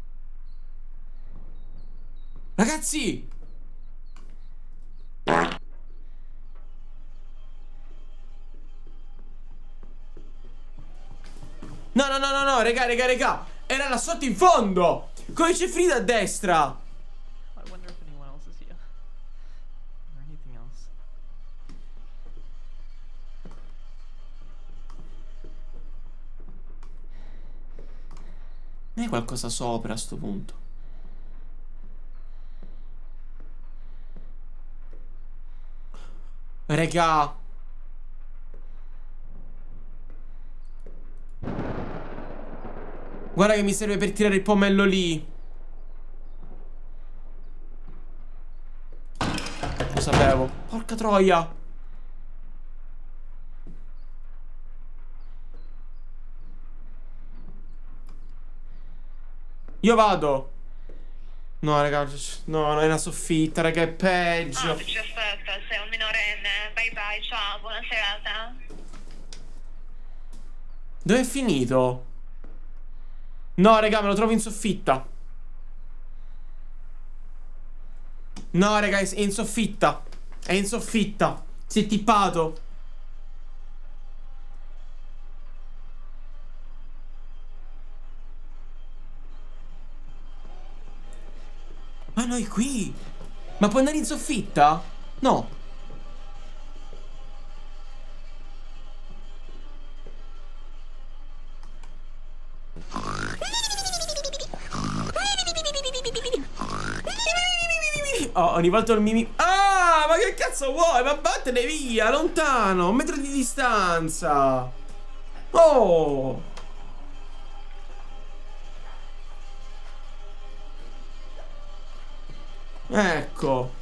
Ragazzi! No, raga. Era là sotto in fondo. Come c'è Frida a destra? I wonder if anyone else is here. Or anything else. Non è qualcosa sopra a sto punto. Raga. Guarda che mi serve per tirare il pomello lì. Lo sapevo. Porca troia. Io vado. No, raga. No, è una soffitta, raga, è peggio. Ah, tu ci aspetta, sei un minorenne. Bye bye, ciao, buona serata. Dove è finito? No, raga, me lo trovo in soffitta. No, raga, è in soffitta. È in soffitta. Si è tippato. Ma noi qui? Ma può andare in soffitta? No. Oh, ogni volta il mimi. Ah, ma che cazzo vuoi? Ma vattene via, lontano, 1 metro di distanza. Oh. Ecco.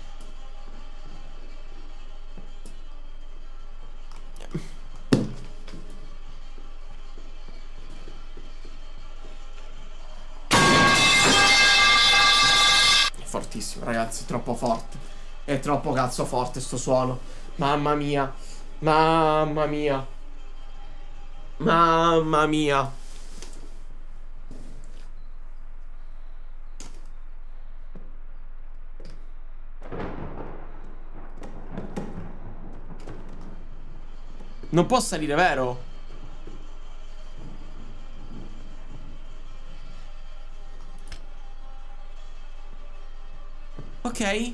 Fortissimo, ragazzi, troppo forte. È troppo cazzo forte sto suono. Mamma mia. Mamma mia. Mamma mia. Non può salire, vero? Ok.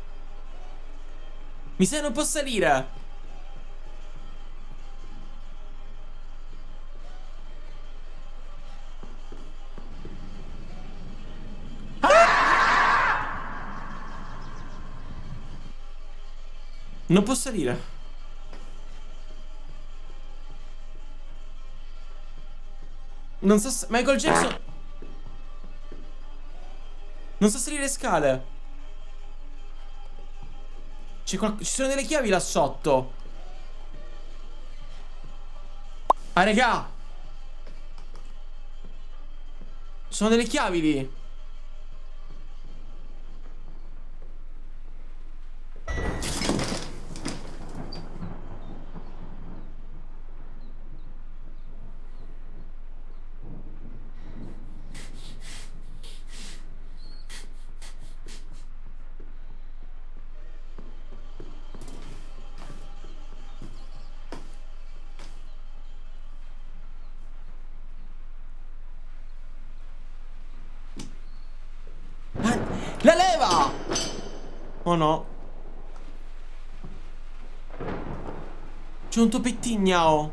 Mi sa che non può salire. Non può salire. Non so. Michael Jackson non sa salire le scale. Ci sono delle chiavi là sotto. Ah, regà, sono delle chiavi lì. La leva! Oh no. C'è un topettignao.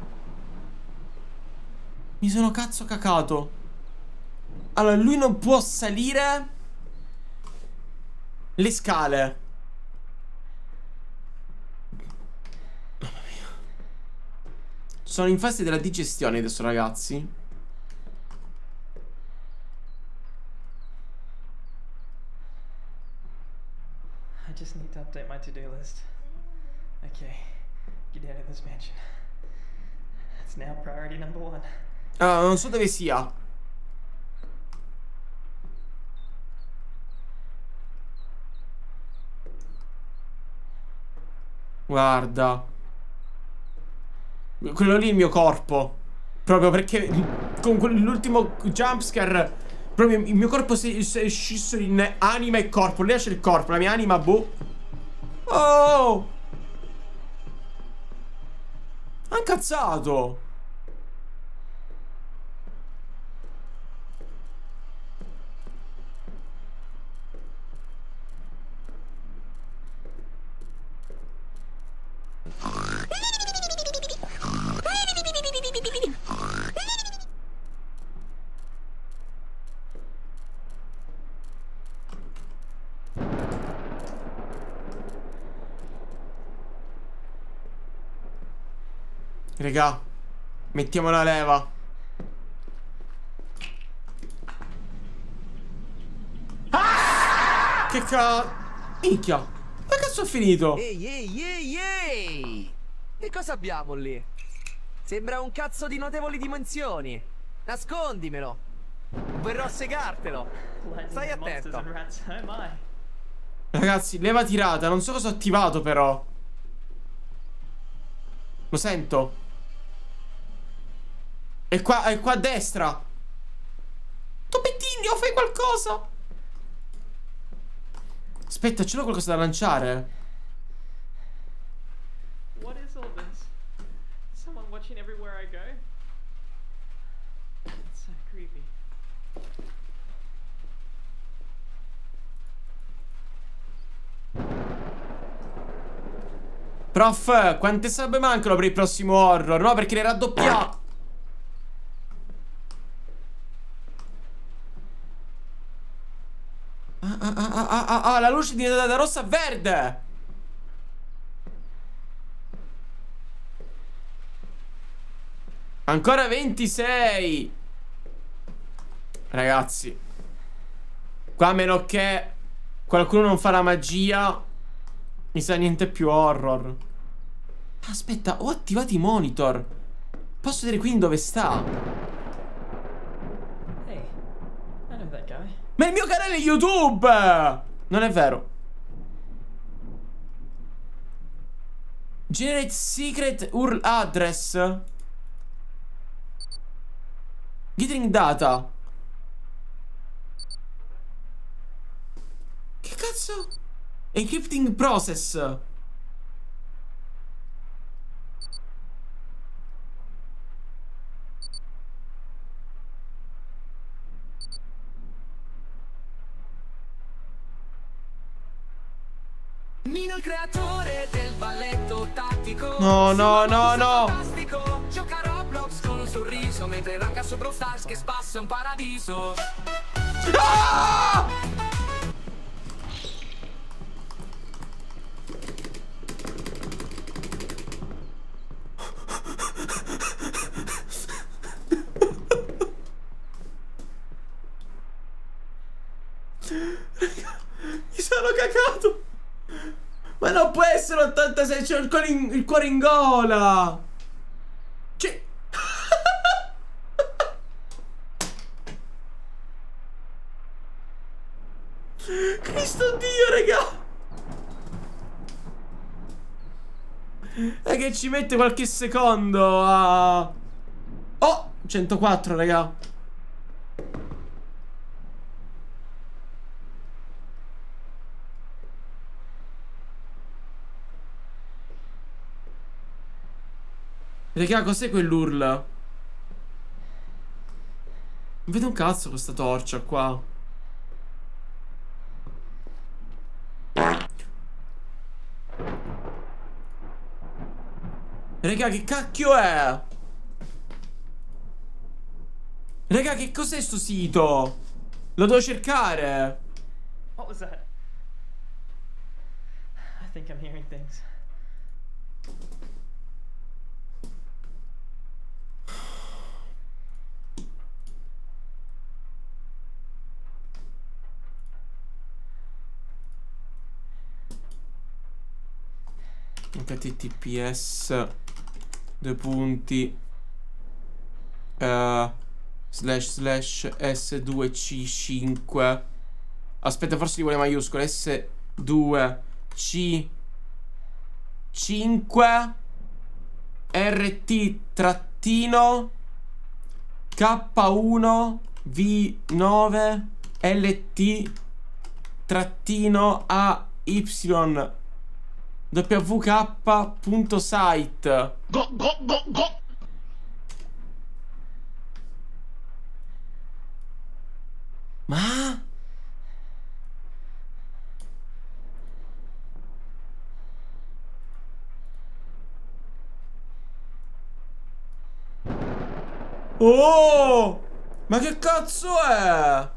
Mi sono cazzo cacato. Allora, lui non può salire le scale. Mamma mia. Sono in fase della digestione adesso, ragazzi. I just need to update my to-do list. Okay, get out of this mansion. It's now priority number 1. Ah, non so dove sia. Guarda. Quello lì è il mio corpo. Proprio perché con l'ultimo jumpscare proprio il mio corpo si è scisso in anima e corpo. Lei lascia il corpo, la mia anima, boh. Oh! Ha incazzato. Regà, mettiamo la leva. Ah! Che minchia. Ma cazzo ho finito? Ehi, ehi, ehi, ehi! Che cosa abbiamo lì? Sembra un cazzo di notevoli dimensioni. Nascondimelo. Verrò a segartelo. Stai attento. Ragazzi, leva tirata. Non so cosa ho attivato però. Lo sento. È qua a destra. Topettino, fai qualcosa. Aspetta, ce l'ho qualcosa da lanciare. What is all this? Someone watching everywhere I go? It's so creepy. Prof, quante sub mancano per il prossimo horror? No, perché le raddoppia. La luce è diventata da rossa a verde. Ancora 26. Ragazzi, qua a meno che qualcuno non fa la magia, mi sa niente più horror. Aspetta, ho attivato i monitor. Posso vedere quindi dove sta? Hey, I know that guy. Ma il mio canale YouTube! Non è vero. Generate secret URL address. Getting data. Che cazzo? Encrypting process. Nino il creatore del balletto tattico. No, no, no, no. Fantastico. Gioca a Roblox con un sorriso mentre ranca su Brawl Stars che spassa un paradiso. Ah! Mi sono cagato. Ma non può essere 86. C'ho il cuore in gola. Cioè Cristo Dio, raga. È che ci mette qualche secondo a... Oh, 104, raga. Raga, cos'è quell'URL? Non vedo un cazzo questa torcia qua. Raga, che cacchio è? Raga, che cos'è sto sito? Lo devo cercare. What was that? I think I'm hearing things. HTTPS S2C5. Aspetta, forse li vuole maiuscole. S2C5 RT trattino K1 V9 LT trattino AY wk.site. Go, go, go, go. Ma? Oh! Ma che cazzo è?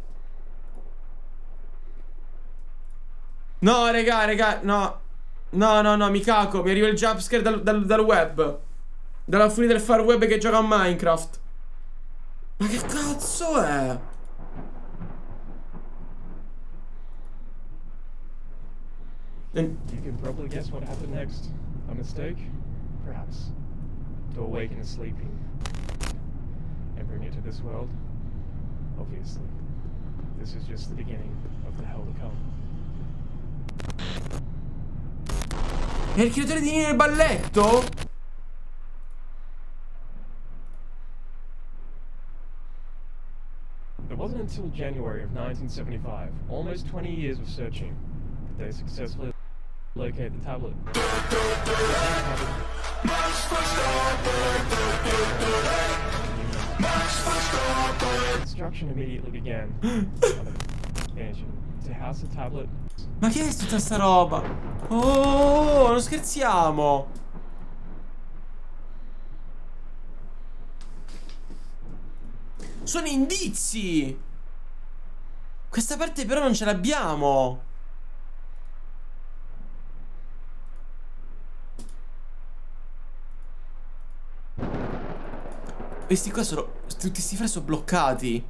No, raga, no. No, mi caco. Mi arriva il jumpscare dal web. Dalla furia del far web che gioca a Minecraft. Ma che cazzo è? You can probably guess what happened next. A mistake? Perhaps. To awaken a sleeping and bring it to this world? Obviously. This is just the beginning of the hell to come. È il creatore di Nino il balletto? It wasn't until January of 1975, almost 20 years of searching, that they successfully locate the tablet. Construction immediately began. Expansion to to house a tablet. Ma che è tutta sta roba? Oh, non scherziamo. Sono indizi. Questa parte però non ce l'abbiamo. Questi qua sono... Tutti sti frasi sono bloccati.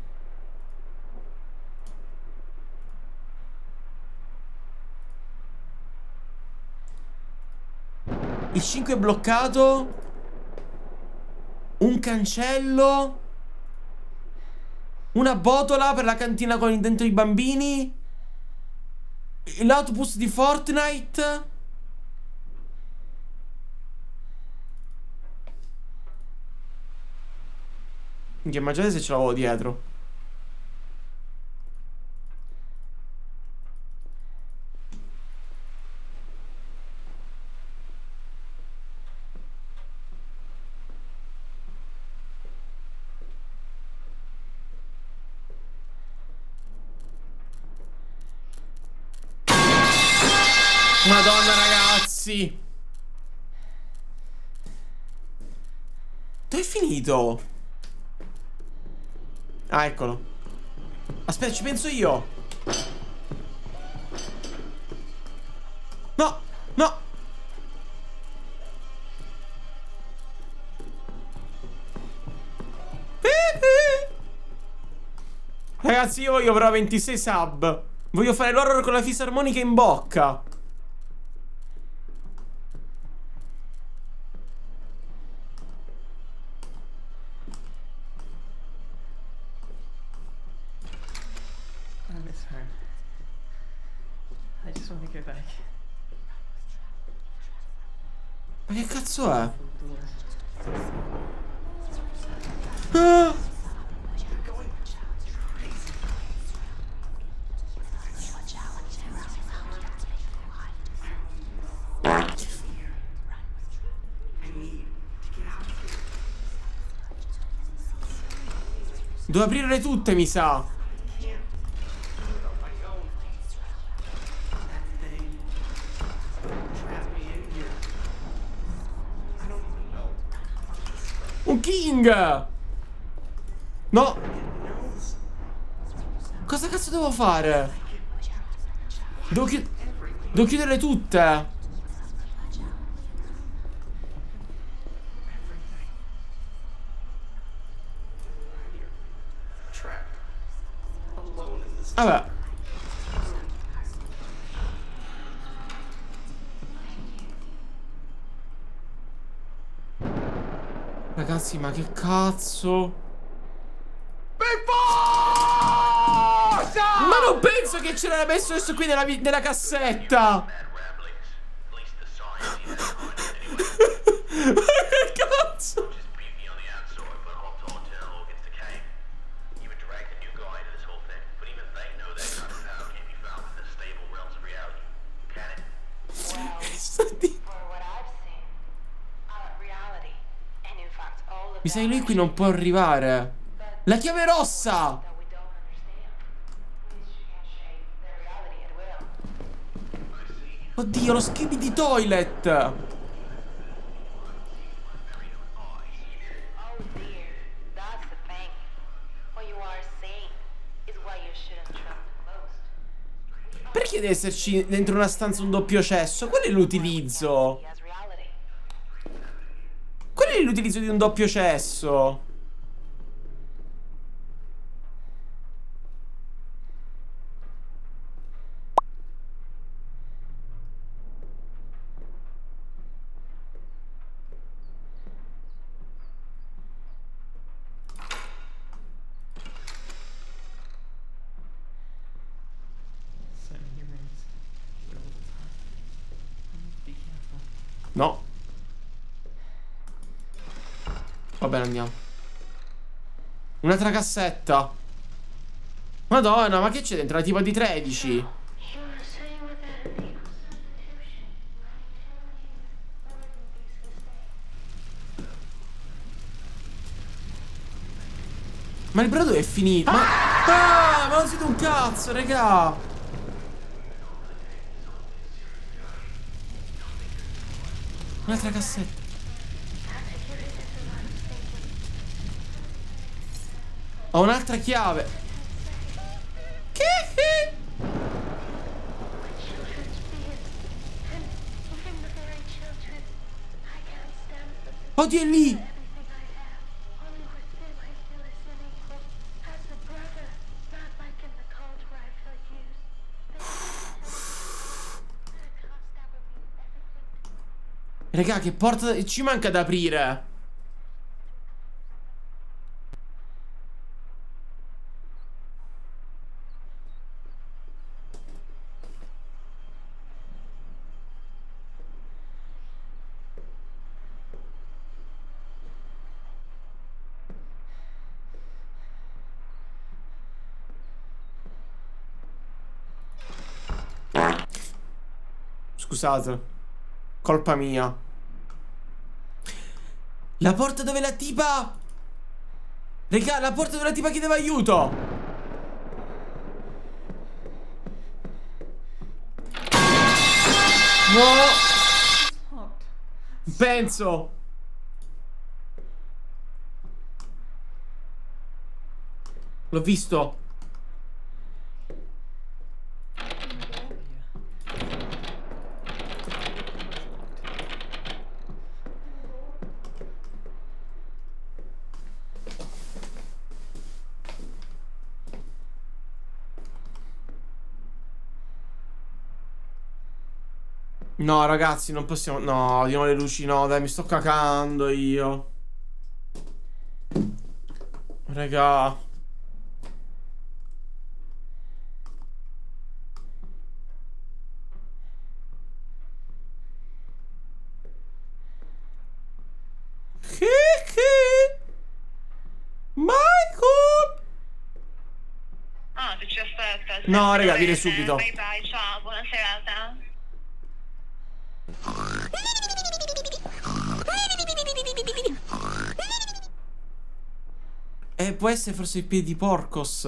Il 5 è bloccato. Un cancello. Una botola per la cantina con dentro i bambini. L'autobus di Fortnite. Immaginate se ce l'avevo dietro. Madonna ragazzi. Dove è finito? Ah, eccolo. Aspetta, ci penso io. No, no. Ragazzi, io voglio però 26 sub. Voglio fare l'horror con la fisarmonica in bocca. I just want to go back. Ma che cazzo è? Ah! Devo aprirle tutte, mi sa. Un king! No! Cosa cazzo devo fare? Devo chiuderle tutte. Vabbè. Ragazzi, ma che cazzo? Ma non penso che ce l'aveva messo adesso qui nella cassetta. Ma che cazzo? Mi sa che lui qui non può arrivare. La chiave rossa! Oddio, lo skibidi toilet! Perché deve esserci dentro una stanza un doppio cesso? Qual è l'utilizzo? Qual è l'utilizzo di un doppio cesso? No. Va bene, andiamo. Un'altra cassetta. Madonna, ma che c'è dentro? La tipo di 13. Ma il brodo è finito. Ma non siete un cazzo, raga. Un'altra cassetta. Ho un'altra chiave. Che? Oddio, è lì. Raga, che porta ci manca da aprire? Scusate, colpa mia. La porta dove la tipa... Raga, la porta dove la tipa chiedeva aiuto. No. Penso. L'ho visto. No, ragazzi, non possiamo... No, diamo le luci, no, dai, mi sto cacando io. Raga. Michael! Ah, se ci aspetta. No, raga, viene subito. Bye bye, ciao, buona serata. Può essere forse il piede di Porcos.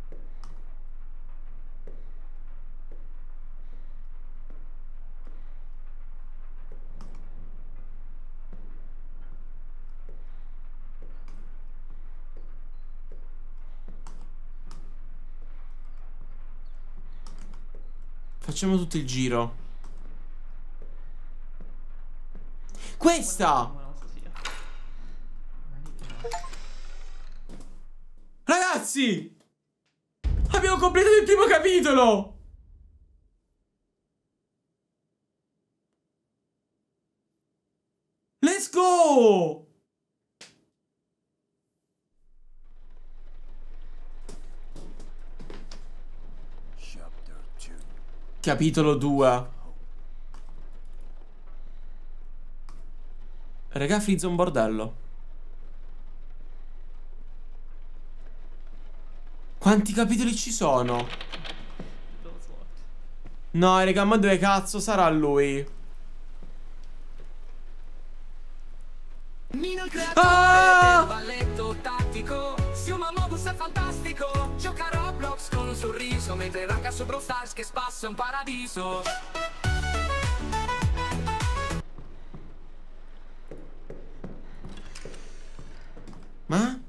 Facciamo tutto il giro. Questa! Ragazzi! Abbiamo completato il primo capitolo! Let's go! Capitolo 2. Raga, Frizz è un bordello. Quanti capitoli ci sono? No, raga, ma dove cazzo sarà lui? Nino il creatore del balletto tattico. Siuma Mobus è fantastico. Gioca a Roblox con un sorriso mentre ranca su Brawl Stars che spassa un paradiso. Ma?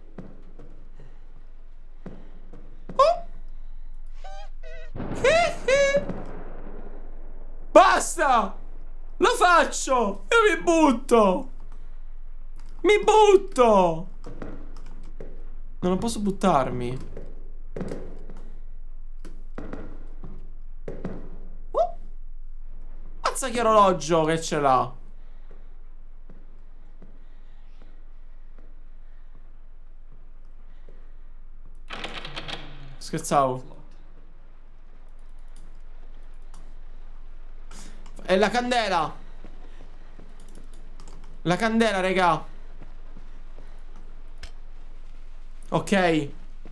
Oh! Basta! Lo faccio! Io mi butto! Mi butto! Non posso buttarmi. Mazza che orologio che ce l'ha. Scherzavo. È la candela. La candela, raga. Ok.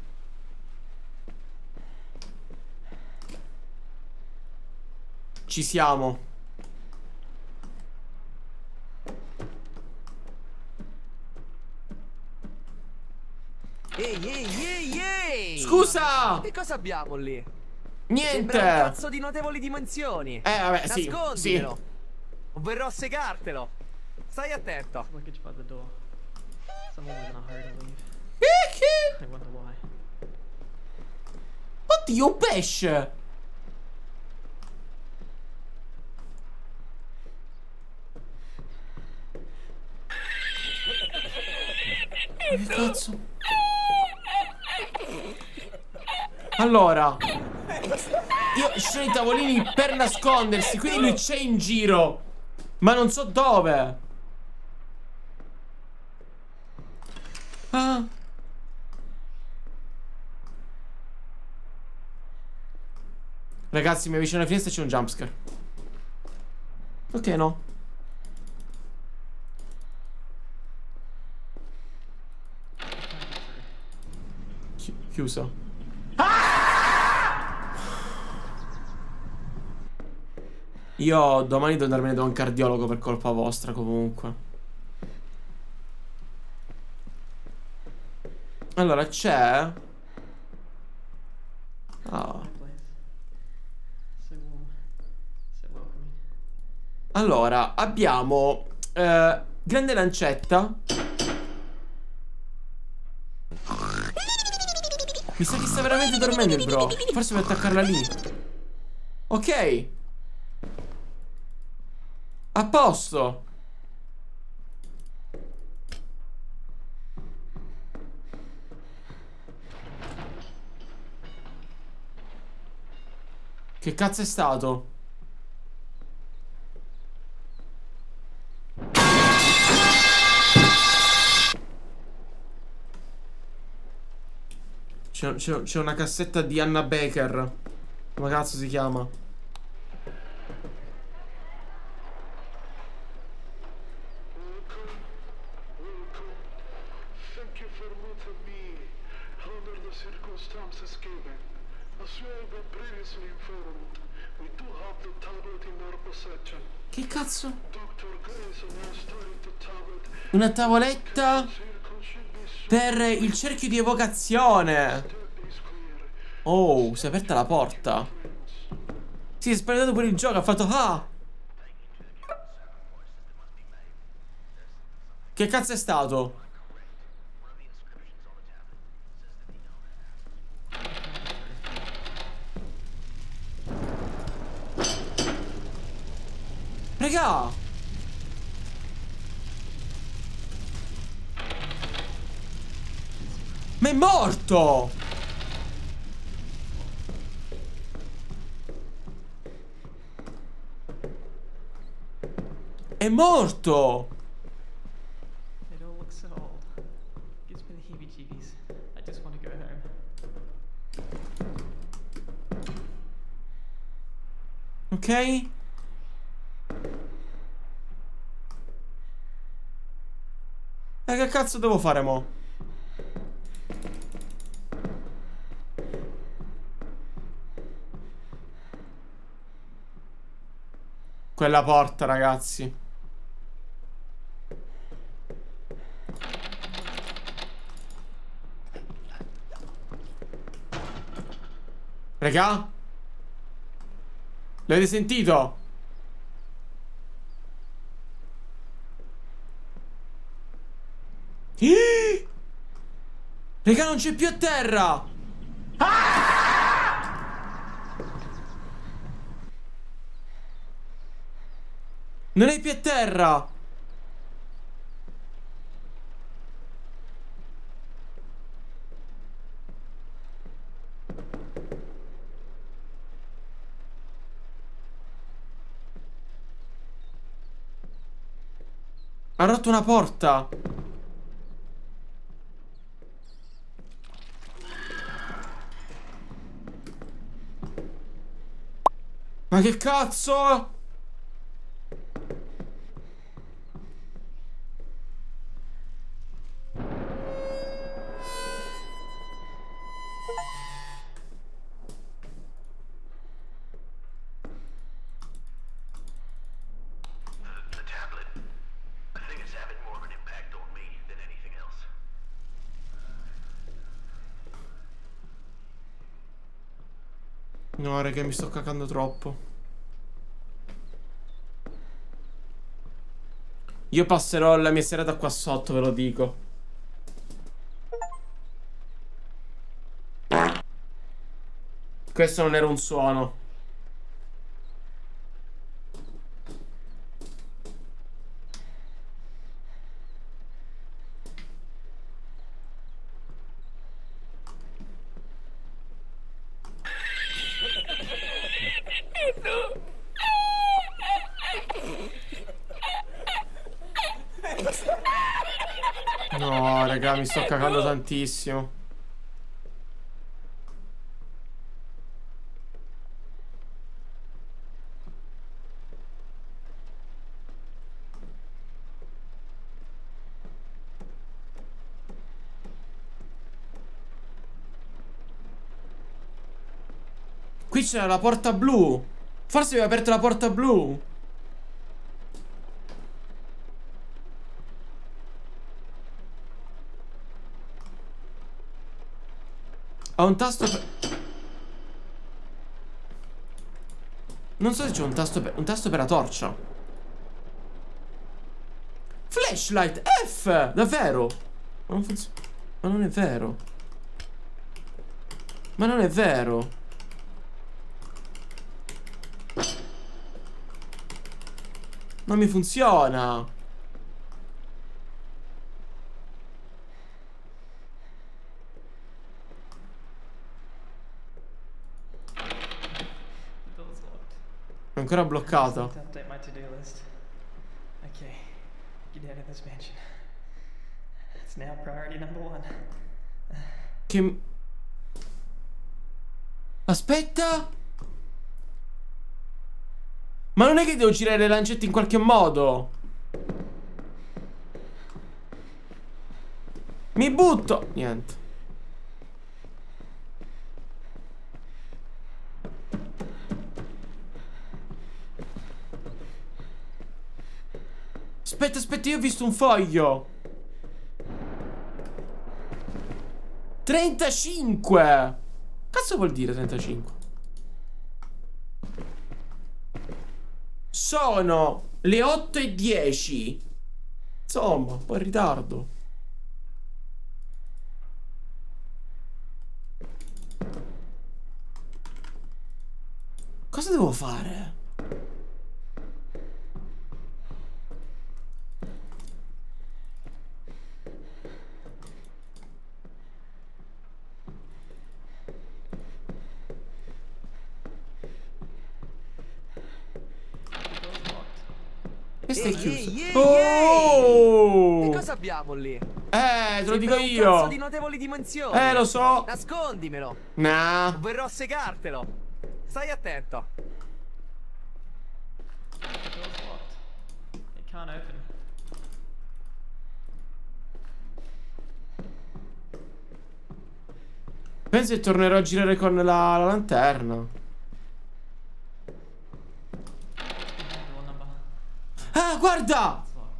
Ci siamo. Ehi! Scusa! Che cosa abbiamo lì? Niente. Sembra un cazzo di notevoli dimensioni. Vabbè, sì. Nascondimelo. o verrò a segartelo. Stai attento. Luggage by the door. Someone was in a hurry to leave. I wonder why. Oddio, un pesce! Che cazzo? Allora, io ci sono i tavolini per nascondersi, quindi lui c'è in giro, ma non so dove. Ah. Ragazzi, mi avvicino alla finestra e c'è un jumpscare. Ok, no. Chiuso. Io domani devo andarmene da un cardiologo per colpa vostra comunque. Allora c'è... Oh. Allora abbiamo grande lancetta. Mi sa che sta veramente dormendo il bro. Forse devo attaccarla lì. Ok. A posto. Che cazzo è stato? C'è una cassetta di Anna Baker. Come cazzo si chiama? Thank you for meeting me under the circumstances given. As you have been previously informed, we do have the tablet in our possession. Che cazzo? Dr. Grayson has studied the tablet. Una tavoletta per il cerchio di evocazione. Oh, si è aperta la porta. Si è spaventato pure il gioco. Ha fatto ah. Che cazzo è stato? Raga, ma è morto! È morto! It all looks so old. Gives me the heebie-jeebies. I just want to go home. Ok. E che cazzo devo fare mo? Quella porta, ragazzi. Raga? L'avete sentito? Raga, non c'è più a terra. Non è più a terra. Ha rotto una porta. Ma che cazzo? No, raga, mi sto cacando troppo. Io passerò la mia serata qua sotto, ve lo dico. Questo non era un suono. No, raga, mi sto cagando tantissimo. Qui c'era la porta blu. Forse avevo aperto la porta blu. Ho un tasto per... Non so se c'è un tasto per la torcia. Flashlight F. Davvero? Ma non funziona. Ma non è vero. Ma non è vero. Non mi funziona. È ancora bloccata. Update my to-do list. Okay, get out of this mansion. It's now priority number 1. Che... Aspetta. Ma non è che devo girare le lancette in qualche modo? Mi butto. Niente. Aspetta, aspetta, io ho visto un foglio. 35. Cazzo vuol dire 35? Sono le 8:10. Insomma, un po' in ritardo. Cosa devo fare? Questo è chiuso. Oh! Che cosa abbiamo lì? Te lo dico Un io. cazzo di notevoli dimensioni. Lo so. Nascondimelo. Nah. Verrò a segartelo. Stai attento. The door's locked. It can't open. Penso che tornerò a girare con la lanterna. Door number. Ah, guarda! It's locked.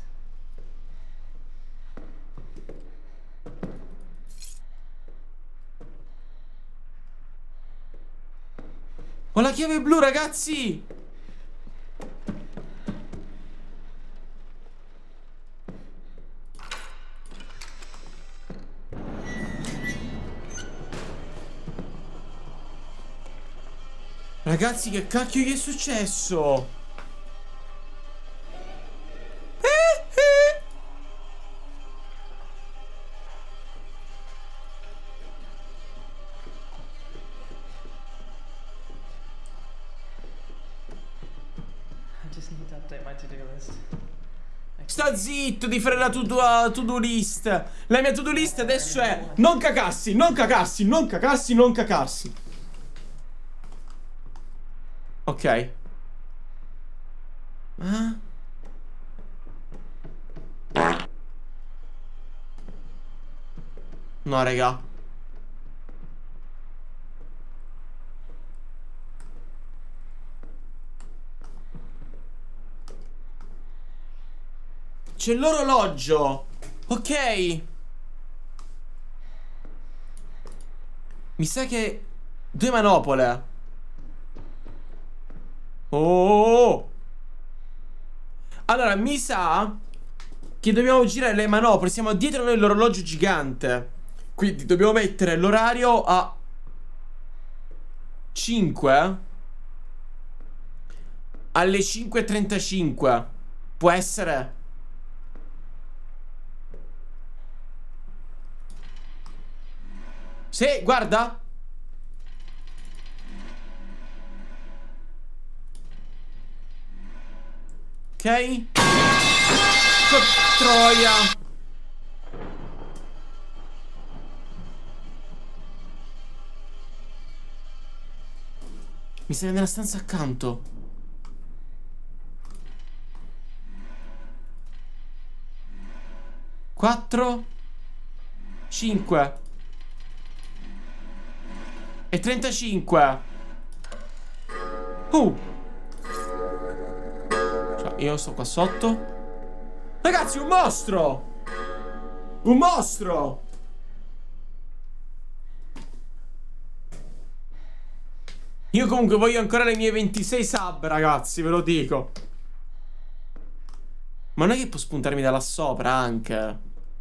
Ho la chiave blu, ragazzi! Ragazzi, che cacchio gli è successo? I just need to update my to-do list. Sta zitto di fare la to-do list. La mia to-do list adesso è non cacarsi, non cacarsi, non cacarsi, non cacarsi. Ok. No, raga. C'è l'orologio. Ok. Mi sa che 2 manopole. Oh. Allora, mi sa che dobbiamo girare le manopole. Siamo dietro noi l'orologio gigante. Quindi dobbiamo mettere l'orario a 5 alle 5:35. Può essere? Sì, guarda. Ok. Troia. Mi serve nella stanza accanto. Quattro 5 e 35. Cioè, io sto qua sotto. Ragazzi, un mostro! Un mostro! Io comunque voglio ancora le mie 26 sub, ragazzi, ve lo dico. Ma non è che può spuntarmi da là sopra anche?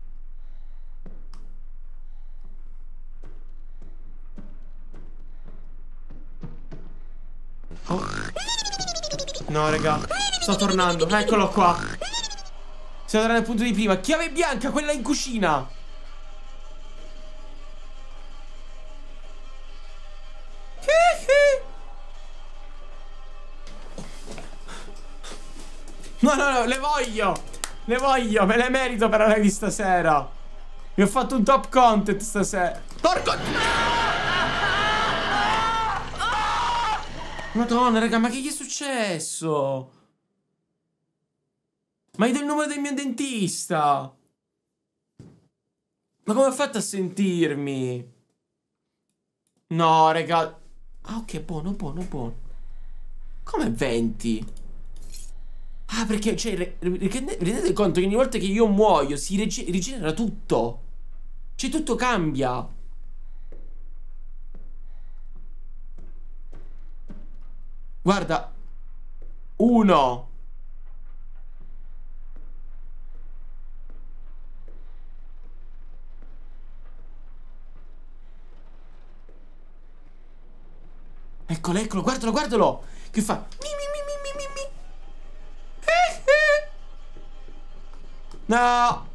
Oh. No, raga, sto tornando. Eccolo qua. Siamo tornati al punto di prima. Chiave bianca, quella in cucina. No, no, no, le voglio. Le voglio, me le merito per la live di stasera. Mi ho fatto un top content stasera. Porco. Madonna, raga, ma che gli è successo? Ma hai del numero del mio dentista? Ma come ha fatto a sentirmi? No, raga. Ah, ok, buono, buono, buono. Come 20? Ah, perché, cioè, rendete conto che ogni volta che io muoio si rigenera tutto. Cioè, tutto cambia. Guarda. 1. Eccolo, eccolo, guardalo, guardalo. Che fa? No.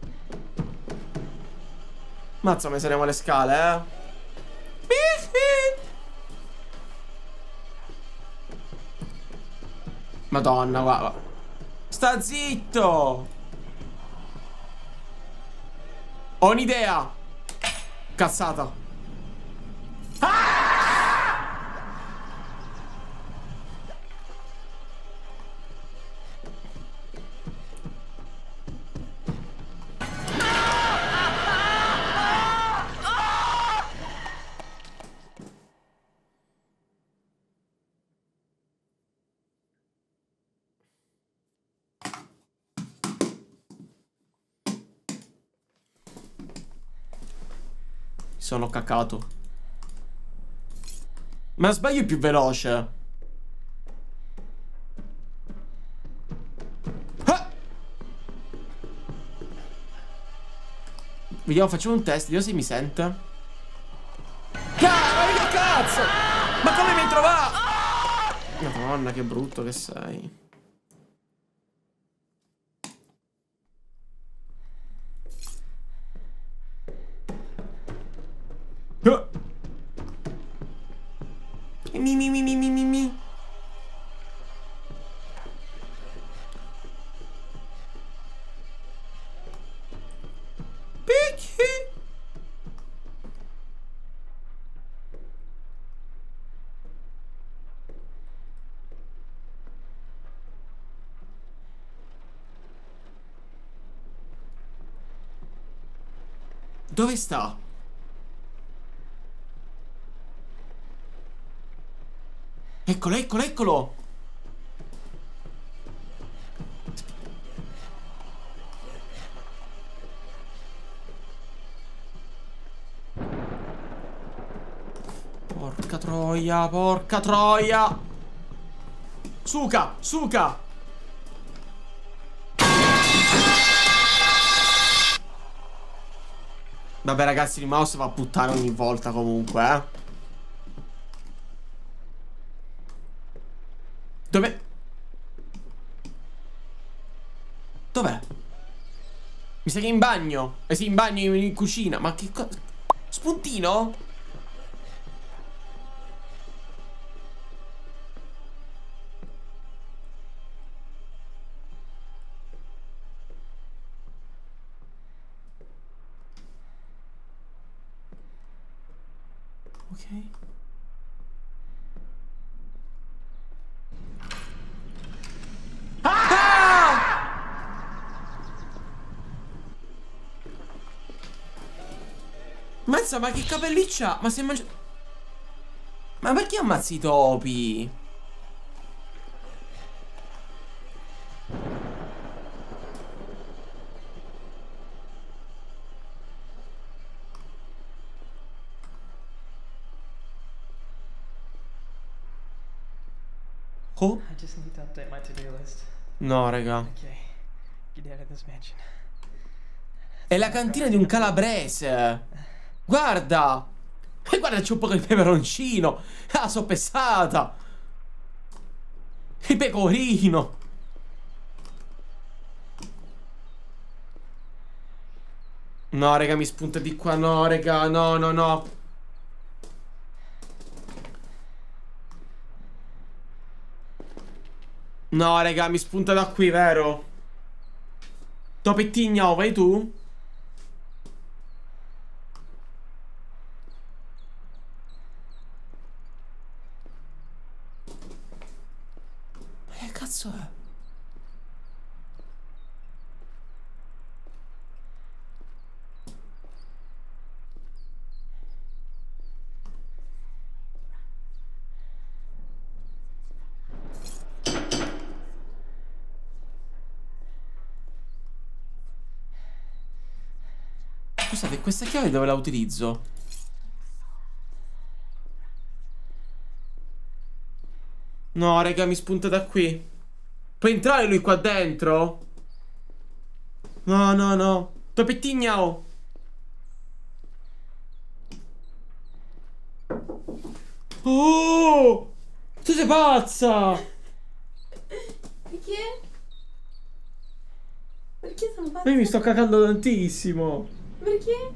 Mazza, me saremo alle scale, Madonna, guarda. Sta zitto. Ho un'idea. Cazzata. Sono cacato. Ma sbaglio più veloce. Ah! Vediamo, facciamo un test. Vediamo se mi sente. Che cazzo! Ma come mi hai trovato? Madonna, che brutto che sei. Mi. Picchi. Dove sta? Eccolo, eccolo, eccolo. Porca troia, porca troia. Suca, suca. Vabbè ragazzi, il mouse va a puttane ogni volta comunque, eh. Dove? Dov'è? Mi sa che è in bagno. Eh sì, in bagno, in cucina. Ma che cosa? Spuntino? Ok. Mazza, ma che capelli c'ha? Ma si è mangiato... Ma perché ammazzi i topi? Oh? I just need to update my to-do list. No, raga. Okay, get out of this mansion. È la cantina di un calabrese. Guarda. E guarda, c'è un po' di peperoncino. Ah, soppessata. Il pecorino. No, raga, mi spunta di qua. No, raga, no, no, no. No, raga, mi spunta da qui, vero? Topettigno, vai tu? Ma che cazzo è? Scusate, questa chiave dove la utilizzo? No, raga, mi spunta da qui. Può entrare lui qua dentro? No, no, no. Topettignao. Oh! Tu sei pazza! Perché? Perché sono pazza? Io mi sto cagando tantissimo. Perché?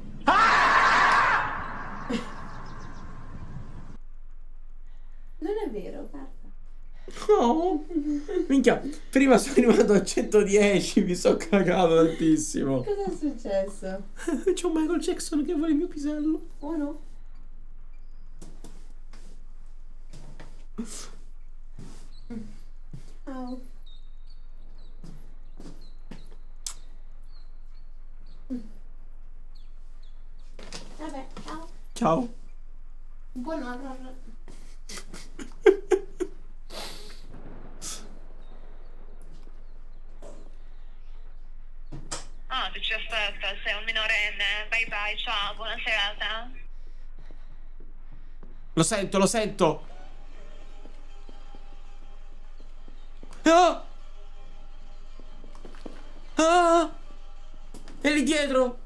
Non è vero, guarda. No. Minchia, prima sono arrivato a 110, mi sto cagato tantissimo. Cosa è successo? C'è un Michael Jackson che vuole il mio pisello. Oh no. Oh. Vabbè, ciao. Ciao. Buonanotte. Ah, tu ci aspetta, sei un minorenne. Bye bye, ciao, buona serata. Lo sento, lo sento. Ah! Ah! È lì dietro.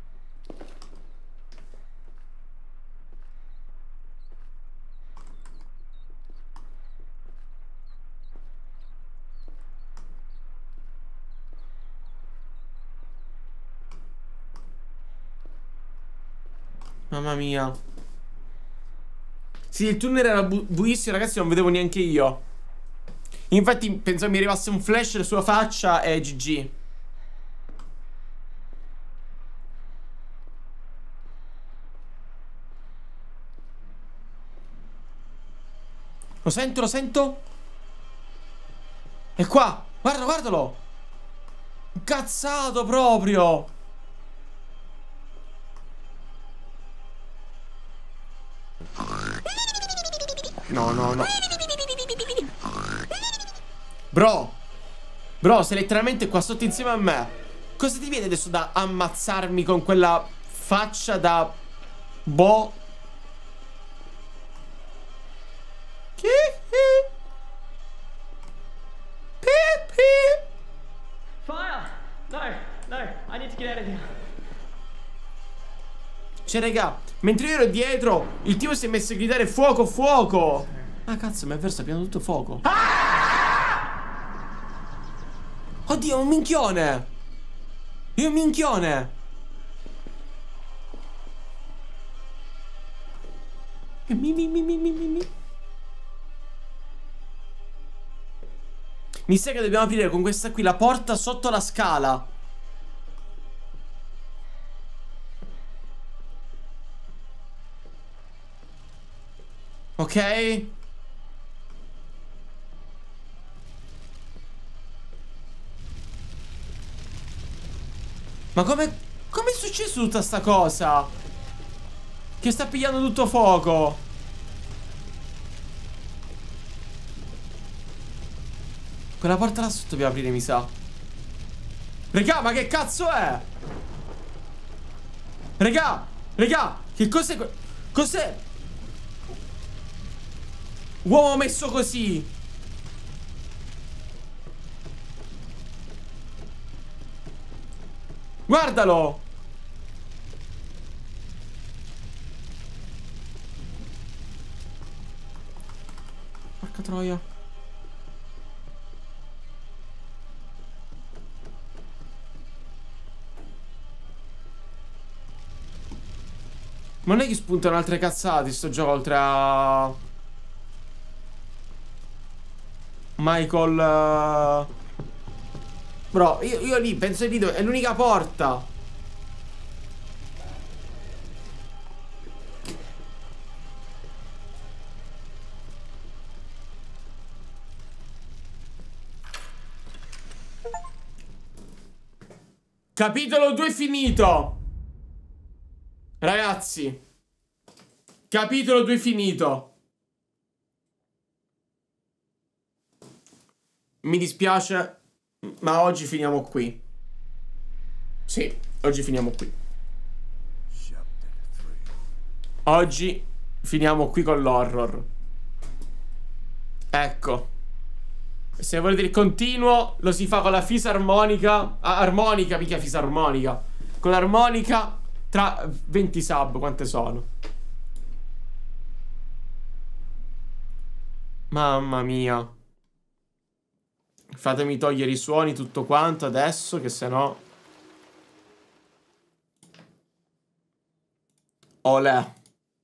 Mamma mia. Sì, il tunnel era buissimo, ragazzi, non vedevo neanche io. Infatti pensavo mi arrivasse un flash sulla sua faccia e GG. Lo sento, lo sento. È qua. Guardalo, guardalo. Incazzato proprio. No, no, no. Bro, sei letteralmente qua sotto insieme a me. Cosa ti viene adesso da ammazzarmi con quella faccia da... boh? Fire! No, no, I need to get out of here. Cioè, raga, mentre io ero dietro, il tipo si è messo a gridare fuoco, fuoco. Ah, cazzo, mi è verso piano tutto fuoco. Oddio, un minchione. È un minchione. Mi sa che dobbiamo aprire con questa qui la porta sotto la scala. Ok. Ma com'è successo tutta sta cosa? Che sta pigliando tutto fuoco. Quella porta là sotto dobbiamo aprire, mi sa. Regà, ma che cazzo è? Regà, che cos'è? Cos'è? Uomo messo così. Guardalo. Porca troia. Ma non è che spuntano altre cazzate sto gioco oltre a Michael. Bro, io lì penso di è l'unica porta. Capitolo 2 finito. Ragazzi, capitolo 2 finito. Mi dispiace, ma oggi finiamo qui. Sì, oggi finiamo qui. Oggi finiamo qui con l'horror. Ecco. Se volete il continuo, lo si fa con la fisarmonica. Armonica, mica fisarmonica. Con l'armonica tra 20 sub, quante sono? Mamma mia. Fatemi togliere i suoni, tutto quanto adesso, che sennò... Olè.